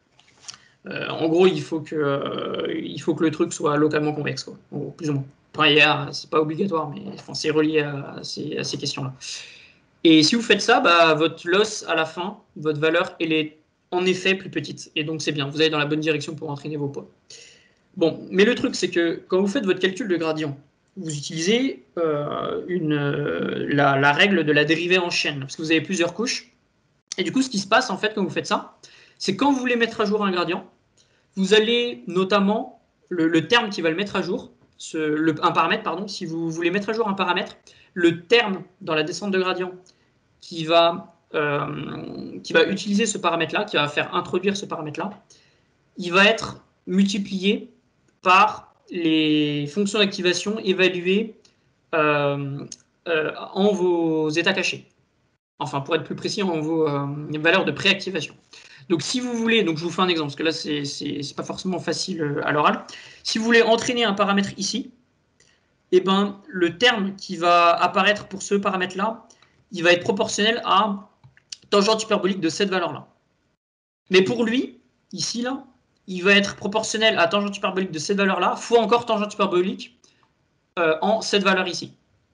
Euh, en gros, il faut, que, euh, il faut que le truc soit localement convexe, quoi, en gros, plus ou moins. Enfin, c'est pas obligatoire, mais enfin, c'est relié à, à ces, à ces questions-là. Et si vous faites ça, bah, votre loss à la fin, votre valeur, elle est en effet plus petite. Et donc c'est bien, vous allez dans la bonne direction pour entraîner vos poids. Bon, mais le truc, c'est que quand vous faites votre calcul de gradient, vous utilisez euh, une, euh, la, la règle de la dérivée en chaîne, parce que vous avez plusieurs couches. Et du coup, ce qui se passe, en fait, quand vous faites ça, c'est quand vous voulez mettre à jour un gradient, vous allez notamment, le, le terme qui va le mettre à jour, ce, le, un paramètre, pardon, si vous voulez mettre à jour un paramètre, le terme dans la descente de gradient qui va, euh, qui va utiliser ce paramètre-là, qui va faire introduire ce paramètre-là, il va être multiplié par les fonctions d'activation évaluées euh, euh, en vos états cachés. Enfin, pour être plus précis, en vos euh, valeurs de préactivation. Donc, si vous voulez, donc je vous fais un exemple, parce que là, c'est c'est pas forcément facile à l'oral. Si vous voulez entraîner un paramètre ici, eh ben, le terme qui va apparaître pour ce paramètre-là, il va être proportionnel à tangente hyperbolique de cette valeur-là. Mais pour lui, ici, là, il va être proportionnel à tangente hyperbolique de cette valeur-là, fois encore tangente hyperbolique euh, en cette valeur ici.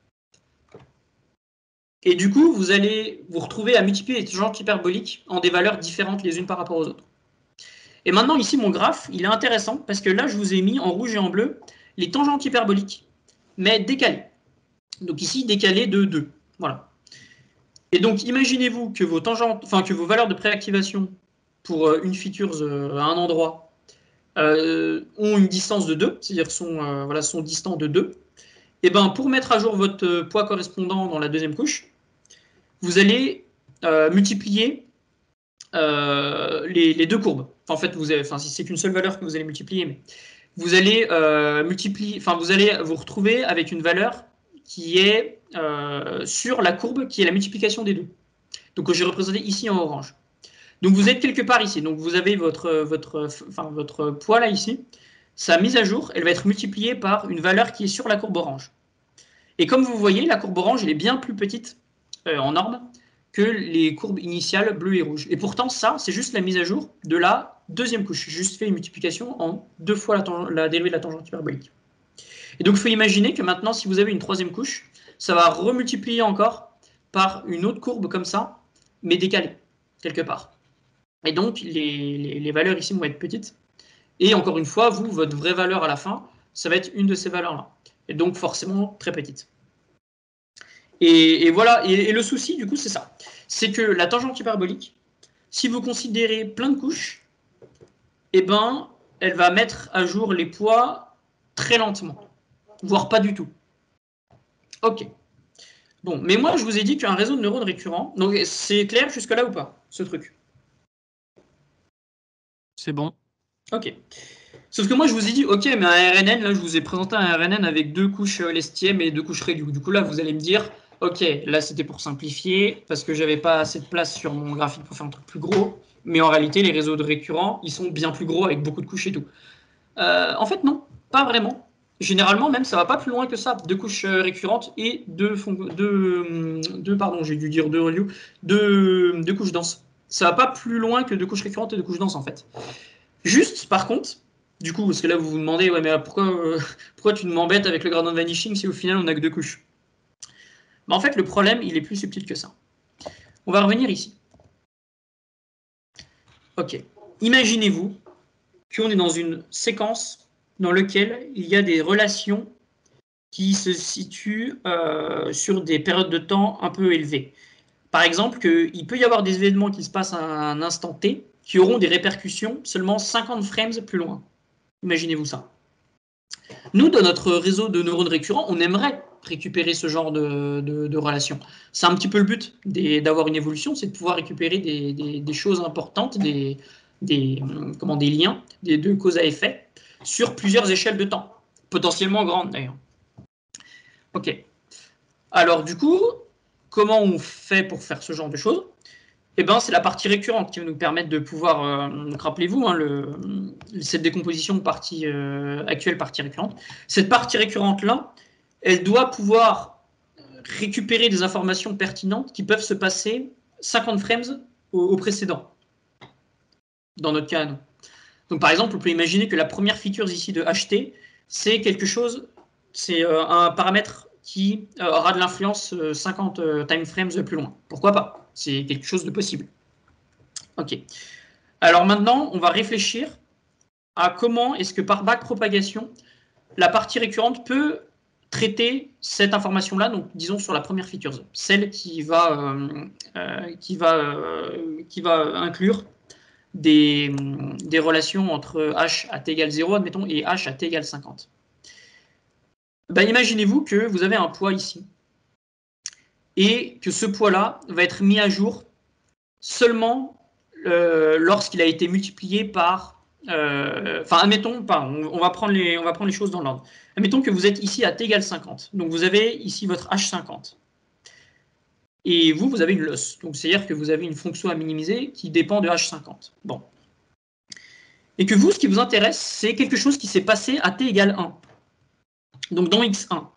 Et du coup, vous allez vous retrouver à multiplier les tangentes hyperboliques en des valeurs différentes les unes par rapport aux autres. Et maintenant, ici, mon graphe, il est intéressant parce que là, je vous ai mis en rouge et en bleu les tangentes hyperboliques, mais décalées. Donc ici, décalées de deux. Voilà. Et donc, imaginez-vous que vos tangentes, enfin que vos valeurs de préactivation pour une feature à un endroit euh, ont une distance de deux, c'est-à-dire sont, euh, voilà, sont distants de deux. Et ben, pour mettre à jour votre poids correspondant dans la deuxième couche, vous allez euh, multiplier euh, les, les deux courbes. Enfin, en fait, vous avez, enfin, c'est qu'une seule valeur que vous allez multiplier, mais vous allez euh, multiplier, enfin, vous allez vous retrouver avec une valeur qui est euh, sur la courbe qui est la multiplication des deux. Donc, j'ai représenté ici en orange. Donc, vous êtes quelque part ici. Donc, vous avez votre, votre, enfin, votre poids là ici. Sa mise à jour, elle va être multipliée par une valeur qui est sur la courbe orange. Et comme vous voyez, la courbe orange, elle est bien plus petite euh, en norme que les courbes initiales bleues et rouges. Et pourtant, ça, c'est juste la mise à jour de la deuxième couche. J'ai juste fait une multiplication en deux fois la, la dérivée de la tangente hyperbolique. Et donc, il faut imaginer que maintenant, si vous avez une troisième couche, ça va remultiplier encore par une autre courbe comme ça, mais décalée, quelque part. Et donc, les, les, les valeurs ici vont être petites. Et encore une fois, vous, votre vraie valeur à la fin, ça va être une de ces valeurs-là. Et donc, forcément, très petite. Et, et voilà, et, et le souci, du coup, c'est ça. C'est que la tangente hyperbolique, si vous considérez plein de couches, eh ben, elle va mettre à jour les poids très lentement, voire pas du tout. Ok. Bon, mais moi, je vous ai dit qu'un réseau de neurones récurrents, donc c'est clair jusque-là ou pas, ce truc? C'est bon. Ok. Sauf que moi, je vous ai dit, ok, mais un R N N, là, je vous ai présenté un R N N avec deux couches lestiem et deux couches rédues. Du coup, là, vous allez me dire, ok, là, c'était pour simplifier, parce que j'avais pas assez de place sur mon graphique pour faire un truc plus gros. Mais en réalité, les réseaux de récurrents, ils sont bien plus gros avec beaucoup de couches et tout. Euh, en fait, non, pas vraiment. Généralement, même, ça va pas plus loin que ça. Deux couches récurrentes et deux, deux, deux pardon, j'ai dû dire deux reliés, deux, deux couches denses. Ça va pas plus loin que deux couches récurrentes et deux couches denses, en fait. Juste, par contre, du coup, parce que là, vous vous demandez, ouais, mais pourquoi, euh, pourquoi tu m'embêtes avec le gradient de vanishing si au final, on n'a que deux couches? Mais en fait, le problème, il est plus subtil que ça. On va revenir ici. Ok. Imaginez-vous qu'on est dans une séquence dans laquelle il y a des relations qui se situent euh, sur des périodes de temps un peu élevées. Par exemple, qu'il peut y avoir des événements qui se passent à un instant T qui auront des répercussions seulement cinquante frames plus loin. Imaginez-vous ça. Nous, dans notre réseau de neurones récurrents, on aimerait récupérer ce genre de, de, de relations. C'est un petit peu le but d'avoir une évolution, c'est de pouvoir récupérer des, des, des choses importantes, des, des, comment, des liens, des, de cause à effet, sur plusieurs échelles de temps, potentiellement grandes d'ailleurs. Ok. Alors du coup, comment on fait pour faire ce genre de choses? Eh ben, c'est la partie récurrente qui va nous permettre de pouvoir, euh, rappelez-vous, hein, le, cette décomposition partie euh, actuelle, partie récurrente. Cette partie récurrente-là, elle doit pouvoir récupérer des informations pertinentes qui peuvent se passer cinquante frames au, au précédent, dans notre cas à nous. Donc par exemple, on peut imaginer que la première feature ici de H T, c'est quelque chose, c'est euh, un paramètre qui euh, aura de l'influence euh, cinquante euh, time frames plus loin. Pourquoi pas? C'est quelque chose de possible. Ok. Alors maintenant, on va réfléchir à comment est-ce que par backpropagation, la partie récurrente peut traiter cette information-là, donc disons sur la première feature, celle qui va, euh, euh, qui va, euh, qui va inclure des, des relations entre h à t égale zéro, admettons, et h à t égale cinquante. Ben, imaginez-vous que vous avez un poids ici, et que ce poids-là va être mis à jour seulement euh, lorsqu'il a été multiplié par... Euh, enfin, admettons, pas, on, on, va prendre les, on va prendre les choses dans l'ordre. Admettons que vous êtes ici à t égale cinquante. Donc, vous avez ici votre h cinquante. Et vous, vous avez une loss. Donc, c'est-à-dire que vous avez une fonction à minimiser qui dépend de h cinquante. Bon. Et que vous, ce qui vous intéresse, c'est quelque chose qui s'est passé à t égale un. Donc, dans x un.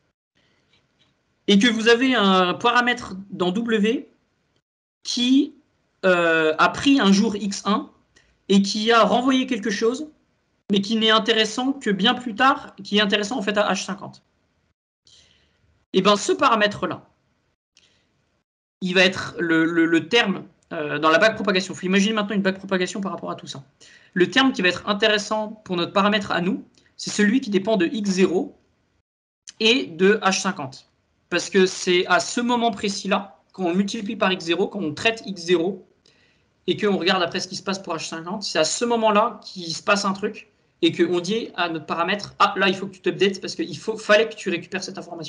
Et que vous avez un paramètre dans W qui euh, a pris un jour x un et qui a renvoyé quelque chose, mais qui n'est intéressant que bien plus tard, qui est intéressant en fait à h cinquante. Et bien ce paramètre-là, il va être le, le, le terme euh, dans la backpropagation. Il faut imaginer maintenant une backpropagation par rapport à tout ça. Le terme qui va être intéressant pour notre paramètre à nous, c'est celui qui dépend de x zéro et de h cinquante. Parce que c'est à ce moment précis-là, quand on multiplie par x zéro, quand on traite x zéro, et qu'on regarde après ce qui se passe pour h cinquante, c'est à ce moment-là qu'il se passe un truc et qu'on dit à notre paramètre « Ah, là, il faut que tu t'updates parce qu'il fallait que tu récupères cette information-là. »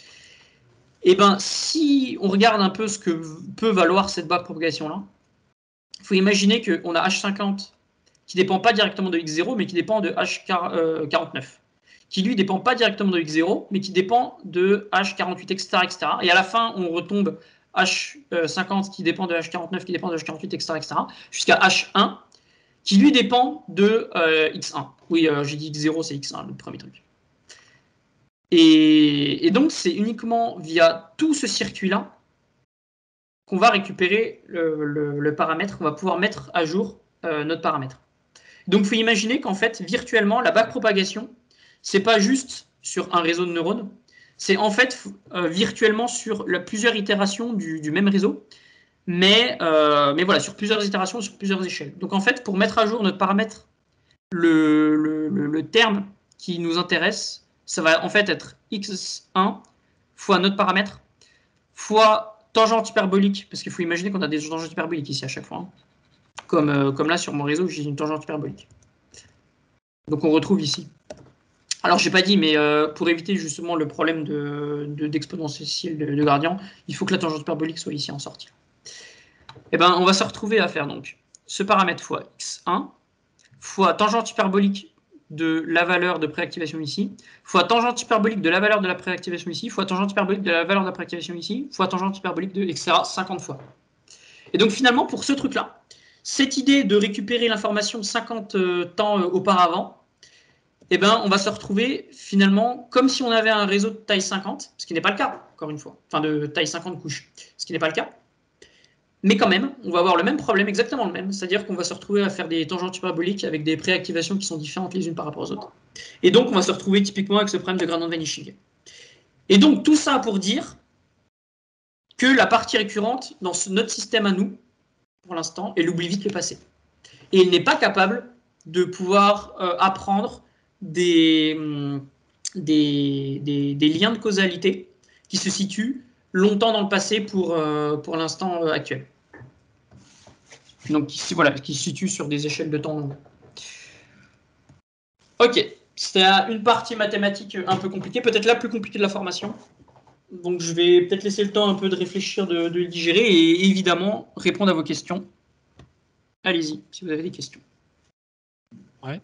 Et bien, si on regarde un peu ce que peut valoir cette backpropagation-là, il faut imaginer qu'on a h cinquante qui ne dépend pas directement de x zéro, mais qui dépend de h quarante-neuf, qui lui ne dépend pas directement de x zéro, mais qui dépend de h quarante-huit, et cetera, et cetera. Et à la fin, on retombe h cinquante qui dépend de h quarante-neuf, qui dépend de h quarante-huit, et cetera, et cetera, jusqu'à h un, qui lui dépend de euh, x un. Oui, euh, j'ai dit x zéro, c'est x un, le premier truc. Et, et donc, c'est uniquement via tout ce circuit-là qu'on va récupérer le, le, le paramètre, qu'on va pouvoir mettre à jour euh, notre paramètre. Donc, il faut imaginer qu'en fait, virtuellement, la backpropagation, c'est pas juste sur un réseau de neurones, c'est en fait euh, virtuellement sur la, plusieurs itérations du, du même réseau, mais, euh, mais voilà, sur plusieurs itérations, sur plusieurs échelles. Donc en fait, pour mettre à jour notre paramètre, le, le, le, le terme qui nous intéresse, ça va en fait être x un fois notre paramètre, fois tangente hyperbolique, parce qu'il faut imaginer qu'on a des tangentes hyperboliques ici à chaque fois. Hein. Comme, euh, comme là sur mon réseau, j'ai une tangente hyperbolique. Donc on retrouve ici. Alors, je n'ai pas dit, mais euh, pour éviter justement le problème d'exponentiel de, de, de gradient, il faut que la tangente hyperbolique soit ici en sortie. Eh ben, on va se retrouver à faire donc ce paramètre fois x un, fois tangente hyperbolique de la valeur de préactivation ici, fois tangente hyperbolique de la valeur de la préactivation ici, fois tangente hyperbolique de la valeur de la préactivation ici, fois tangente hyperbolique de, et cetera, cinquante fois. Et donc, finalement, pour ce truc-là, cette idée de récupérer l'information cinquante euh, temps euh, auparavant, eh ben, on va se retrouver finalement comme si on avait un réseau de taille cinquante, ce qui n'est pas le cas, encore une fois, enfin de taille cinquante couches, ce qui n'est pas le cas. Mais quand même, on va avoir le même problème, exactement le même, c'est-à-dire qu'on va se retrouver à faire des tangentes hyperboliques avec des préactivations qui sont différentes les unes par rapport aux autres. Et donc, on va se retrouver typiquement avec ce problème de gradient de vanishing. Et donc, tout ça pour dire que la partie récurrente dans ce, notre système à nous, pour l'instant, elle oublie vite le passé. Et elle n'est pas capable de pouvoir euh, apprendre des, des, des, des liens de causalité qui se situent longtemps dans le passé pour, euh, pour l'instant euh, actuel. Donc, qui, voilà, qui se situent sur des échelles de temps longues. Ok, c'était une partie mathématique un peu compliquée, peut-être la plus compliquée de la formation. Donc, je vais peut-être laisser le temps un peu de réfléchir, de, de le digérer et évidemment répondre à vos questions. Allez-y, si vous avez des questions. Ouais.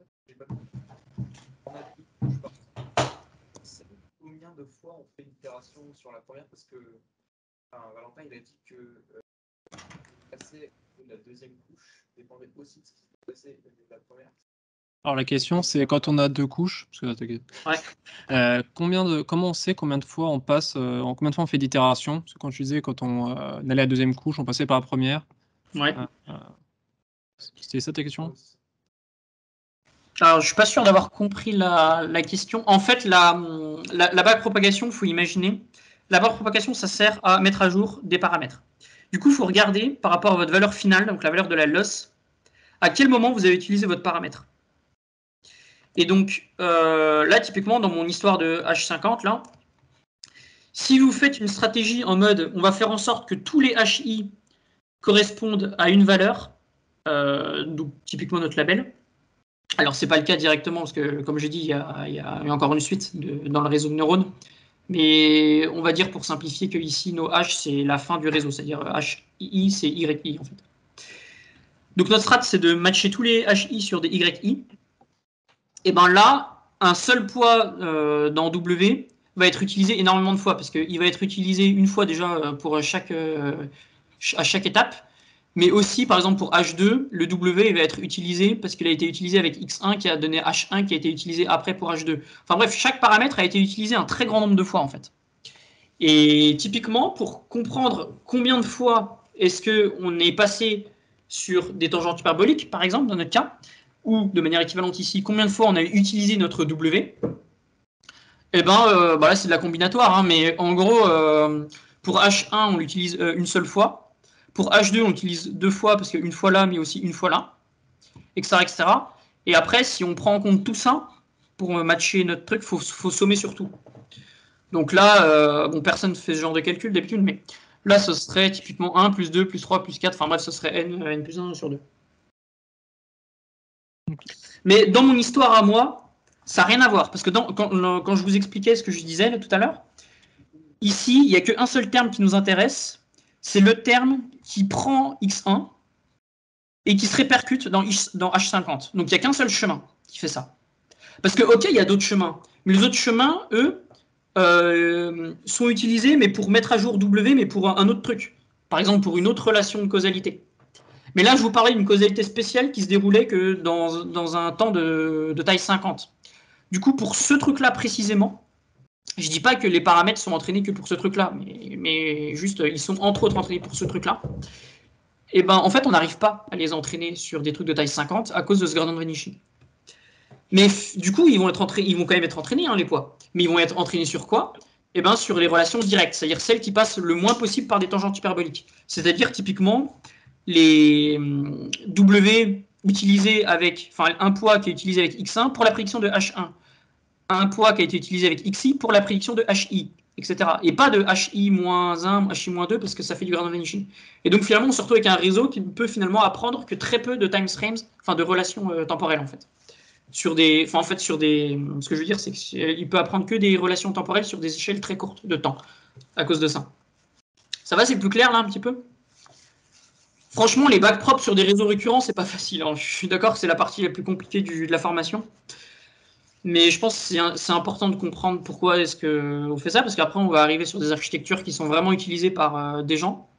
Combien de fois on fait une itération sur la première? Parce que enfin, Valentin, il a dit que euh, passer de la deuxième couche dépendait aussi de ce qui s'est passé de la première. Alors la question, c'est quand on a deux couches, parce que, ouais. euh, combien de, comment on sait combien de fois on passe, euh, en combien de fois on fait d'itérations? Parce que quand je disais, quand on, euh, on allait à la deuxième couche, on passait par la première. Ouais. Euh, euh, C'était ça ta question? Alors, je suis pas sûr d'avoir compris la, la question. En fait, la, la, la backpropagation, il faut imaginer, la backpropagation, ça sert à mettre à jour des paramètres. Du coup, il faut regarder par rapport à votre valeur finale, donc la valeur de la loss, à quel moment vous avez utilisé votre paramètre. Et donc, euh, là, typiquement, dans mon histoire de H cinquante, là, si vous faites une stratégie en mode, on va faire en sorte que tous les H I correspondent à une valeur, euh, donc typiquement notre label. Alors, ce n'est pas le cas directement, parce que, comme j'ai dit, il y, a, il y a encore une suite de, dans le réseau de neurones. Mais on va dire, pour simplifier, que ici, nos H, c'est la fin du réseau, c'est-à-dire H I, c'est Y I, en fait. Donc, notre strat, c'est de matcher tous les H I sur des Y I. Et bien là, un seul poids euh, dans W va être utilisé énormément de fois, parce qu'il va être utilisé une fois déjà pour chaque, euh, à chaque étape, mais aussi, par exemple, pour H deux, le W va être utilisé parce qu'il a été utilisé avec X un qui a donné H un qui a été utilisé après pour H deux. Enfin bref, chaque paramètre a été utilisé un très grand nombre de fois, en fait. Et typiquement, pour comprendre combien de fois est-ce qu'on est passé sur des tangentes hyperboliques, par exemple, dans notre cas, ou de manière équivalente ici, combien de fois on a utilisé notre W, eh ben, euh, bah là, c'est de la combinatoire, hein, mais en gros, euh, pour H un, on l'utilise euh, une seule fois. Pour H deux, on l'utilise deux fois, parce qu'une fois là, mais aussi une fois là, et cetera, et cetera. Et après, si on prend en compte tout ça, pour matcher notre truc, il faut, faut sommer sur tout. Donc là, euh, bon, personne ne fait ce genre de calcul d'habitude, mais là, ce serait typiquement un, plus deux, plus trois, plus quatre, enfin bref, ce serait n, n plus un sur deux. Mais dans mon histoire à moi, ça n'a rien à voir. Parce que dans, quand, quand je vous expliquais ce que je disais là, tout à l'heure, ici, il n'y a qu'un seul terme qui nous intéresse. C'est le terme qui prend X un et qui se répercute dans, dans H cinquante. Donc, il n'y a qu'un seul chemin qui fait ça. Parce que, ok, il y a d'autres chemins. Mais les autres chemins, eux, euh, sont utilisés mais pour mettre à jour W, mais pour un, un autre truc. Par exemple, pour une autre relation de causalité. Mais là, je vous parlais d'une causalité spéciale qui se déroulait que dans, dans un temps de, de taille cinquante. Du coup, pour ce truc-là précisément, je ne dis pas que les paramètres sont entraînés que pour ce truc-là, mais, mais juste, ils sont entre autres entraînés pour ce truc-là. Et ben, en fait, on n'arrive pas à les entraîner sur des trucs de taille cinquante à cause de ce gradient de vanishing. Mais du coup, ils vont, être entraînés, ils vont quand même être entraînés, hein, les poids. Mais ils vont être entraînés sur quoi? Eh ben, sur les relations directes, c'est-à-dire celles qui passent le moins possible par des tangentes hyperboliques. C'est-à-dire, typiquement, les W utilisés avec, enfin, un poids qui est utilisé avec X un pour la prédiction de H un, un poids qui a été utilisé avec X I pour la prédiction de H I, et cetera. Et pas de H I moins un, H I moins deux, parce que ça fait du gradient vanishing. Et donc, finalement, on se retrouve avec un réseau qui ne peut finalement apprendre que très peu de time frames, enfin, de relations euh, temporelles, en fait. Sur des, enfin, en fait, sur des, ce que je veux dire, c'est qu'il peut apprendre que des relations temporelles sur des échelles très courtes de temps, à cause de ça. Ça va, c'est plus clair, là, un petit peu? Franchement, les backprops sur des réseaux récurrents, c'est pas facile. Hein. Je suis d'accord que c'est la partie la plus compliquée du, de la formation. Mais je pense que c'est important de comprendre pourquoi est-ce qu'on fait ça, parce qu'après, on va arriver sur des architectures qui sont vraiment utilisées par euh, des gens.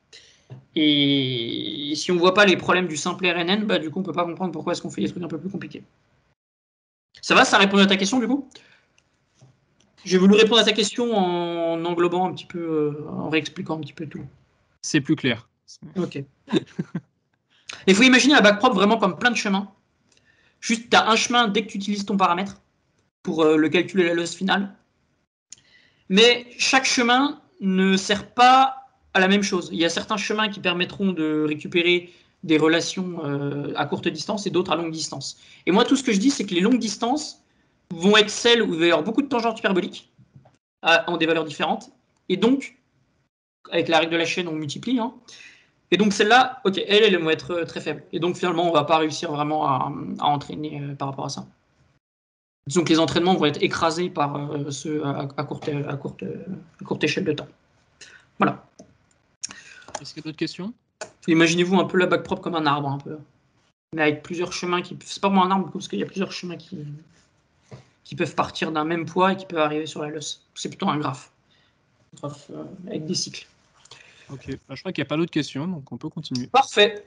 Et si on ne voit pas les problèmes du simple R N N, bah, du coup, on ne peut pas comprendre pourquoi est-ce qu'on fait des trucs un peu plus compliqués. Ça va, ça répond à ta question, du coup? J'ai voulu répondre à ta question en englobant un petit peu, euh, en réexpliquant un petit peu tout. C'est plus clair. Ok. Il faut imaginer la backprop vraiment comme plein de chemins. Juste, tu as un chemin dès que tu utilises ton paramètre pour euh, le calcul et la loss finale. Mais chaque chemin ne sert pas à la même chose. Il y a certains chemins qui permettront de récupérer des relations euh, à courte distance et d'autres à longue distance. Et moi, tout ce que je dis, c'est que les longues distances vont être celles où il va y avoir beaucoup de tangentes hyperboliques à, en des valeurs différentes. Et donc, avec la règle de la chaîne, on multiplie. Hein. Et donc, celle-là, ok, elles, elles vont être très faibles. Et donc, finalement, on ne va pas réussir vraiment à, à entraîner euh, par rapport à ça. Disons que les entraînements vont être écrasés par euh, ceux à, à, courte, à, courte, à courte échelle de temps. Voilà. Est-ce qu'il y a d'autres questions? Imaginez-vous un peu la bac propre comme un arbre, un peu. Mais avec plusieurs chemins qui. C'est pas vraiment un arbre, parce qu'il y a plusieurs chemins qui, qui peuvent partir d'un même poids et qui peuvent arriver sur la losse. C'est plutôt un graphe. Un graphe euh, avec des cycles. Ok, bah, je crois qu'il n'y a pas d'autres questions, donc on peut continuer. Parfait.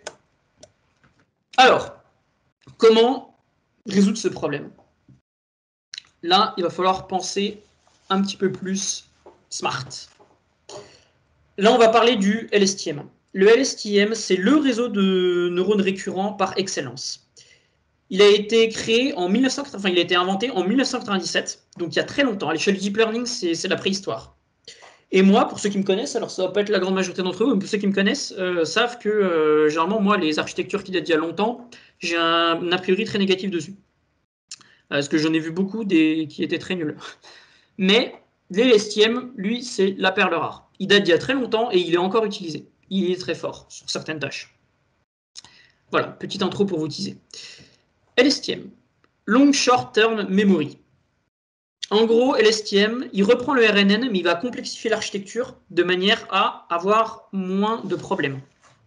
Alors, comment résoudre ce problème? Là, il va falloir penser un petit peu plus smart. Là, on va parler du L S T M. Le L S T M, c'est le réseau de neurones récurrents par excellence. Il a été créé en mille neuf cent, enfin, il a été inventé en mille neuf cent quatre-vingt-dix-sept, donc il y a très longtemps. À l'échelle du deep learning, c'est la préhistoire. Et moi, pour ceux qui me connaissent, alors ça va pas être la grande majorité d'entre vous, mais pour ceux qui me connaissent, euh, savent que euh, généralement, moi, les architectures qui datent d'il y a longtemps, j'ai un, un a priori très négatif dessus. Parce que j'en ai vu beaucoup des, qui étaient très nuls. Mais l'L S T M, lui, c'est la perle rare. Il date d'il y a très longtemps et il est encore utilisé. Il est très fort sur certaines tâches. Voilà, petite intro pour vous teaser. L S T M, Long Short Term Memory. En gros, L S T M, il reprend le R N N, mais il va complexifier l'architecture de manière à avoir moins de problèmes.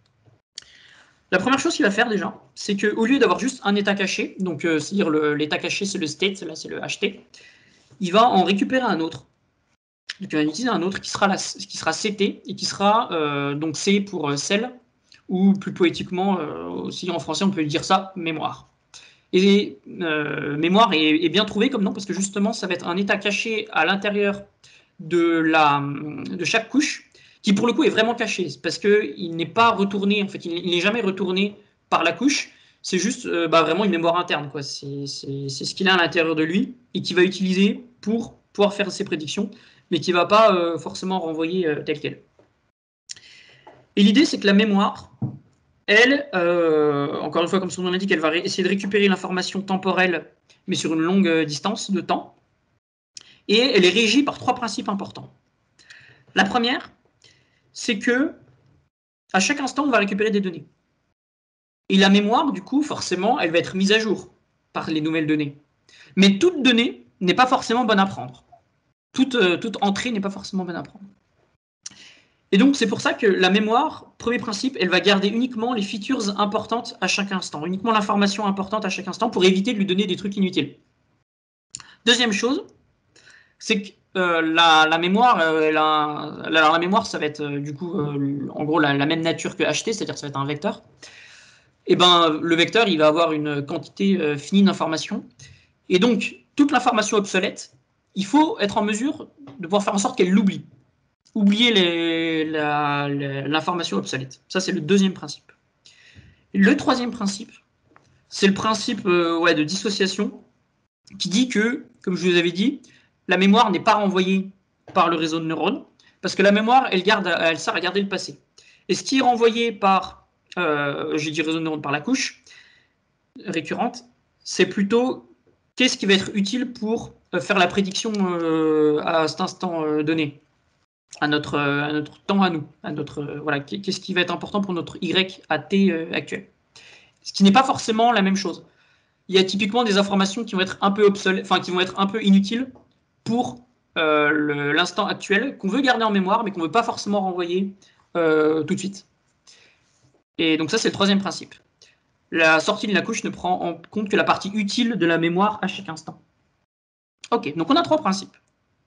La première chose qu'il va faire déjà, c'est qu'au lieu d'avoir juste un état caché, donc euh, c'est-à-dire l'état caché, c'est le state, là c'est le H T, il va en récupérer un autre. Donc il va utiliser un autre qui sera, la, qui sera C T et qui sera euh, donc C pour euh, cell, ou plus poétiquement, euh, aussi en français on peut dire ça, mémoire. Et euh, mémoire est, est bien trouvé comme nom parce que justement ça va être un état caché à l'intérieur de, la, de chaque couche qui pour le coup est vraiment caché parce qu'il n'est pas retourné, en fait il n'est jamais retourné par la couche, c'est juste euh, bah, vraiment une mémoire interne, c'est ce qu'il a à l'intérieur de lui et qu'il va utiliser pour pouvoir faire ses prédictions, mais qui ne va pas euh, forcément renvoyer euh, tel quel. Et l'idée c'est que la mémoire, elle, euh, encore une fois, comme son nom l'indique, elle va essayer de récupérer l'information temporelle, mais sur une longue euh, distance de temps. Et elle est régie par trois principes importants. La première, c'est que à chaque instant, on va récupérer des données. Et la mémoire, du coup, forcément, elle va être mise à jour par les nouvelles données. Mais toute donnée n'est pas forcément bonne à prendre. Toute, euh, toute entrée n'est pas forcément bonne à prendre. Et donc, c'est pour ça que la mémoire, premier principe, elle va garder uniquement les features importantes à chaque instant, uniquement l'information importante à chaque instant pour éviter de lui donner des trucs inutiles. Deuxième chose, c'est que euh, la, la mémoire, euh, elle a, alors la mémoire, ça va être euh, du coup, euh, en gros, la, la même nature que H T, c'est-à-dire que ça va être un vecteur. Et ben, le vecteur, il va avoir une quantité euh, finie d'informations. Et donc, toute l'information obsolète, il faut être en mesure de pouvoir faire en sorte qu'elle l'oublie. Oublier l'information obsolète. Ça, c'est le deuxième principe. Et le troisième principe, c'est le principe euh, ouais, de dissociation qui dit que, comme je vous avais dit, la mémoire n'est pas renvoyée par le réseau de neurones parce que la mémoire, elle, garde, elle sert à garder le passé. Et ce qui est renvoyé par, euh, j'ai dit réseau de neurones par la couche récurrente, c'est plutôt qu'est-ce qui va être utile pour euh, faire la prédiction euh, à cet instant euh, donné. À notre, à notre temps à nous, à notre euh, voilà, qu'est-ce qui va être important pour notre Y à T euh, actuel. Ce qui n'est pas forcément la même chose. Il y a typiquement des informations qui vont être un peu obsolètes, enfin qui vont être un peu inutiles pour euh, l'instant actuel qu'on veut garder en mémoire, mais qu'on ne veut pas forcément renvoyer euh, tout de suite. Et donc ça, c'est le troisième principe. La sortie de la couche ne prend en compte que la partie utile de la mémoire à chaque instant. Ok, donc on a trois principes.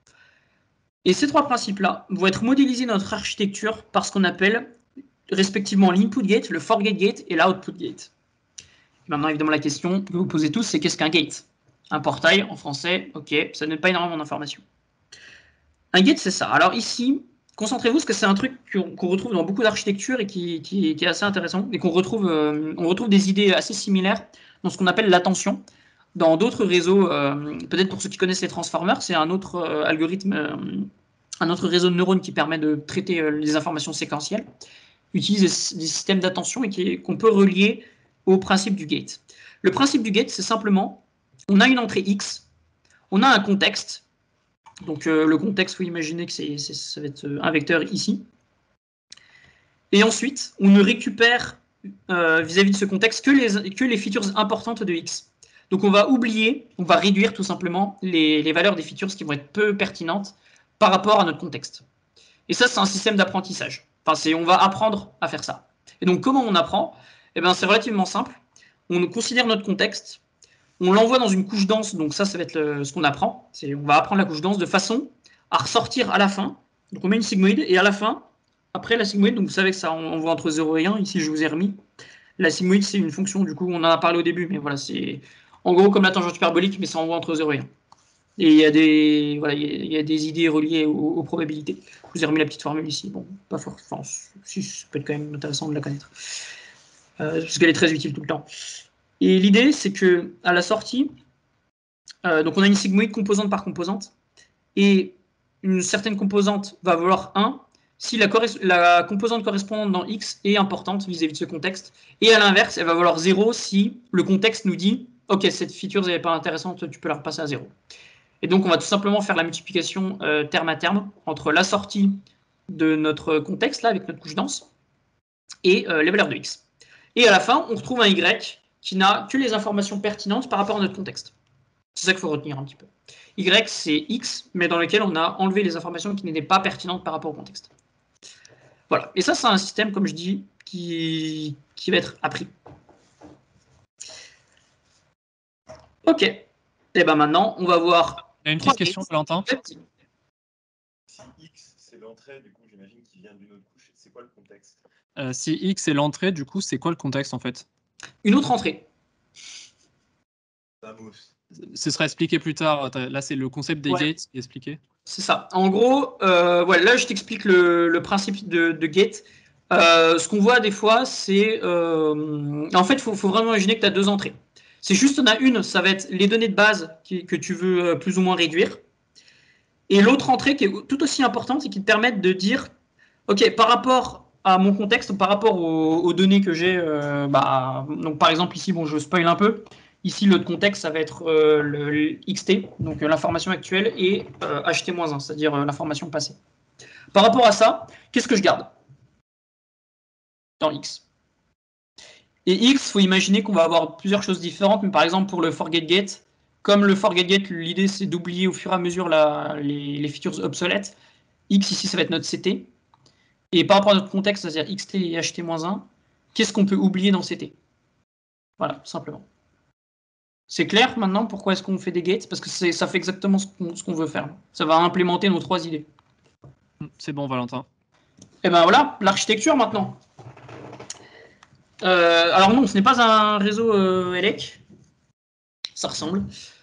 Et ces trois principes-là vont être modélisés dans notre architecture par ce qu'on appelle respectivement l'input gate, le forget gate et l'output gate. Et maintenant, évidemment, la question que vous posez tous, c'est qu'est-ce qu'un gate? Un portail, en français, ok, ça ne donne pas énormément d'informations. Un gate, c'est ça. Alors ici, concentrez-vous, parce que c'est un truc qu'on qu'on retrouve dans beaucoup d'architectures et qui, qui, qui est assez intéressant, et qu'on retrouve, euh, on retrouve des idées assez similaires dans ce qu'on appelle l'attention. Dans d'autres réseaux, euh, peut-être pour ceux qui connaissent les transformers, c'est un autre euh, algorithme euh, un autre réseau de neurones qui permet de traiter euh, les informations séquentielles, utilise des, des systèmes d'attention et qu'on peut relier au principe du gate. Le principe du gate, c'est simplement, on a une entrée X, on a un contexte, donc euh, le contexte, il faut imaginer que c'est, c'est, ça va être un vecteur ici, et ensuite, on ne récupère euh, vis-à-vis de ce contexte que les, que les features importantes de X. Donc on va oublier, on va réduire tout simplement les, les valeurs des features qui vont être peu pertinentes par rapport à notre contexte. Et ça, c'est un système d'apprentissage. Enfin, c'est, on va apprendre à faire ça. Et donc, comment on apprend? Eh bien, c'est relativement simple. On considère notre contexte, on l'envoie dans une couche dense, donc ça, ça va être le, ce qu'on apprend. C'est, on va apprendre la couche dense de façon à ressortir à la fin. Donc, on met une sigmoïde, et à la fin, après la sigmoïde, donc vous savez que ça envoie entre zéro et un, ici, je vous ai remis. La sigmoïde, c'est une fonction, du coup, on en a parlé au début, mais voilà, c'est en gros comme la tangente hyperbolique, mais ça envoie entre zéro et un. Et il y a des, voilà, il y a des idées reliées aux, aux probabilités. Je vous ai remis la petite formule ici. Bon, pas fort. Enfin, si, ça peut être quand même intéressant de la connaître. Euh, parce qu'elle est très utile tout le temps. Et l'idée, c'est que à la sortie, euh, donc on a une sigmoïde composante par composante, et une certaine composante va valoir un si la, la composante correspondante dans X est importante vis-à-vis de ce contexte, et à l'inverse, elle va valoir zéro si le contexte nous dit « Ok, cette feature n'est pas intéressante, tu peux la repasser à zéro ». Et donc, on va tout simplement faire la multiplication euh, terme à terme entre la sortie de notre contexte, là, avec notre couche dense, et euh, les valeurs de X. Et à la fin, on retrouve un Y qui n'a que les informations pertinentes par rapport à notre contexte. C'est ça qu'il faut retenir un petit peu. Y, c'est X, mais dans lequel on a enlevé les informations qui n'étaient pas pertinentes par rapport au contexte. Voilà. Et ça, c'est un système, comme je dis, qui, qui va être appris. Ok. Et bien maintenant, on va voir... Il y a une petite question, Valentin. Si X, c'est l'entrée, du coup, j'imagine qu'il vient d'une autre couche, c'est quoi le contexte? euh, Si X est l'entrée, du coup, c'est quoi le contexte, en fait? Une autre entrée. Vamos. Ce sera expliqué plus tard. Là, c'est le concept des ouais. gates qui est expliqué. C'est ça. En gros, euh, ouais, là, je t'explique le, le principe de, de gate. Euh, ce qu'on voit des fois, c'est... Euh, en fait, il faut, faut vraiment imaginer que tu as deux entrées. C'est juste, on a une, ça va être les données de base qui, que tu veux plus ou moins réduire. Et l'autre entrée qui est tout aussi importante et qui te permet de dire, OK, par rapport à mon contexte, par rapport aux, aux données que j'ai, euh, bah, donc par exemple ici, bon, je spoil un peu. Ici, l'autre contexte, ça va être euh, le, le X T, donc euh, l'information actuelle, et euh, H T moins un, c'est-à-dire euh, l'information passée. Par rapport à ça, qu'est-ce que je garde dans X? Et X, il faut imaginer qu'on va avoir plusieurs choses différentes, mais par exemple, pour le forget gate, comme le forget gate, l'idée, c'est d'oublier au fur et à mesure la, les, les features obsolètes. X, ici, ça va être notre C T. Et par rapport à notre contexte, c'est-à-dire X T et H T moins un, qu'est-ce qu'on peut oublier dans C T? Voilà, tout simplement. C'est clair maintenant pourquoi est-ce qu'on fait des gates? Parce que ça fait exactement ce qu'on ce qu'on veut faire. Ça va implémenter nos trois idées. C'est bon, Valentin. Et ben voilà, l'architecture maintenant. Euh, alors non, ce n'est pas un réseau euh, E L E C. Ça ressemble.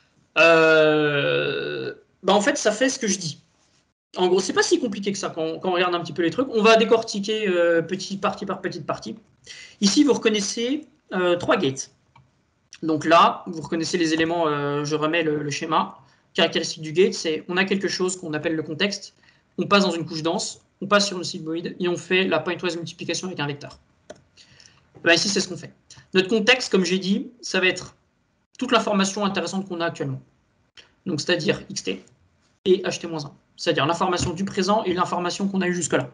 Euh, ben en fait, ça fait ce que je dis. En gros, c'est pas si compliqué que ça quand, quand on regarde un petit peu les trucs. On va décortiquer euh, petite partie par petite partie. Ici, vous reconnaissez euh, trois gates. Donc là, vous reconnaissez les éléments, euh, je remets le, le schéma. Caractéristique du gate, c'est on a quelque chose qu'on appelle le contexte, on passe dans une couche dense, on passe sur une sigmoïde et on fait la pointwise multiplication avec un vecteur. Ben ici, c'est ce qu'on fait. Notre contexte, comme j'ai dit, ça va être toute l'information intéressante qu'on a actuellement. Donc, c'est-à-dire X T et H T moins un. C'est-à-dire l'information du présent et l'information qu'on a eue jusque-là.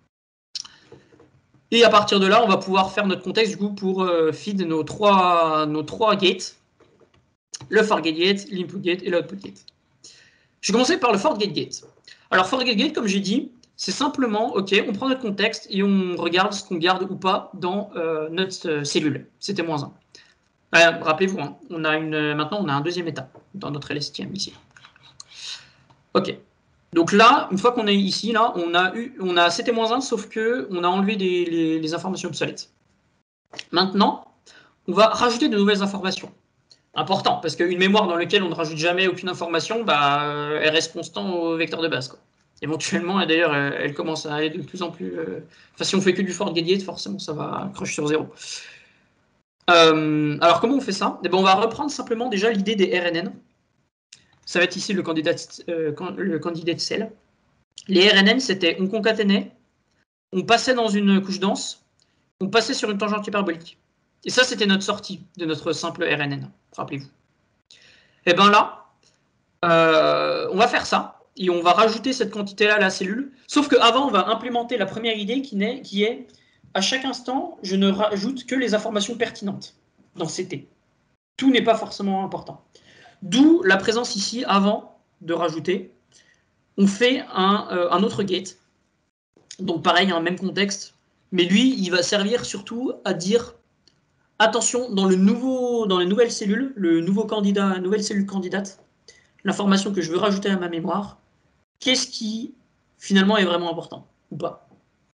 Et à partir de là, on va pouvoir faire notre contexte du coup pour euh, feed nos trois, nos trois gates, le forget gate, l'input gate et l'output gate. Je vais commencer par le forget gate. Alors forget gate, comme j'ai dit, c'est simplement, ok, on prend notre contexte et on regarde ce qu'on garde ou pas dans euh, notre euh, cellule. C'était moins un. Euh, Rappelez-vous, hein, on a une, maintenant on a un deuxième état dans notre L S T M ici. Ok. Donc là, une fois qu'on est ici, là, on a eu, on a C T moins un, sauf que on a enlevé des, les, les informations obsolètes. Maintenant, on va rajouter de nouvelles informations. Important, parce qu'une mémoire dans laquelle on ne rajoute jamais aucune information, bah, elle reste constante au vecteur de base, quoi. Éventuellement, et d'ailleurs, elle commence à aller de plus en plus... Euh... Enfin, si on fait que du forget gate, forcément, ça va crush sur zéro. Euh, alors, comment on fait ça? Eh ben, on va reprendre simplement déjà l'idée des R N N. Ça va être ici le candidat, euh, le candidat cell. Les R N N, c'était on concaténait, on passait dans une couche dense, on passait sur une tangente hyperbolique. Et ça, c'était notre sortie de notre simple R N N, rappelez-vous. Et bien là, euh, on va faire ça, et on va rajouter cette quantité-là à la cellule, sauf qu'avant, on va implémenter la première idée qui, naît, qui est, à chaque instant, je ne rajoute que les informations pertinentes dans C T. Tout n'est pas forcément important. D'où la présence ici, avant de rajouter, on fait un, euh, un autre gate. Donc pareil, un même contexte, mais lui, il va servir surtout à dire attention, dans, le nouveau, dans les nouvelles cellules, le nouveau candidat, la nouvelle cellule candidate, l'information que je veux rajouter à ma mémoire, qu'est-ce qui finalement est vraiment important ou pas.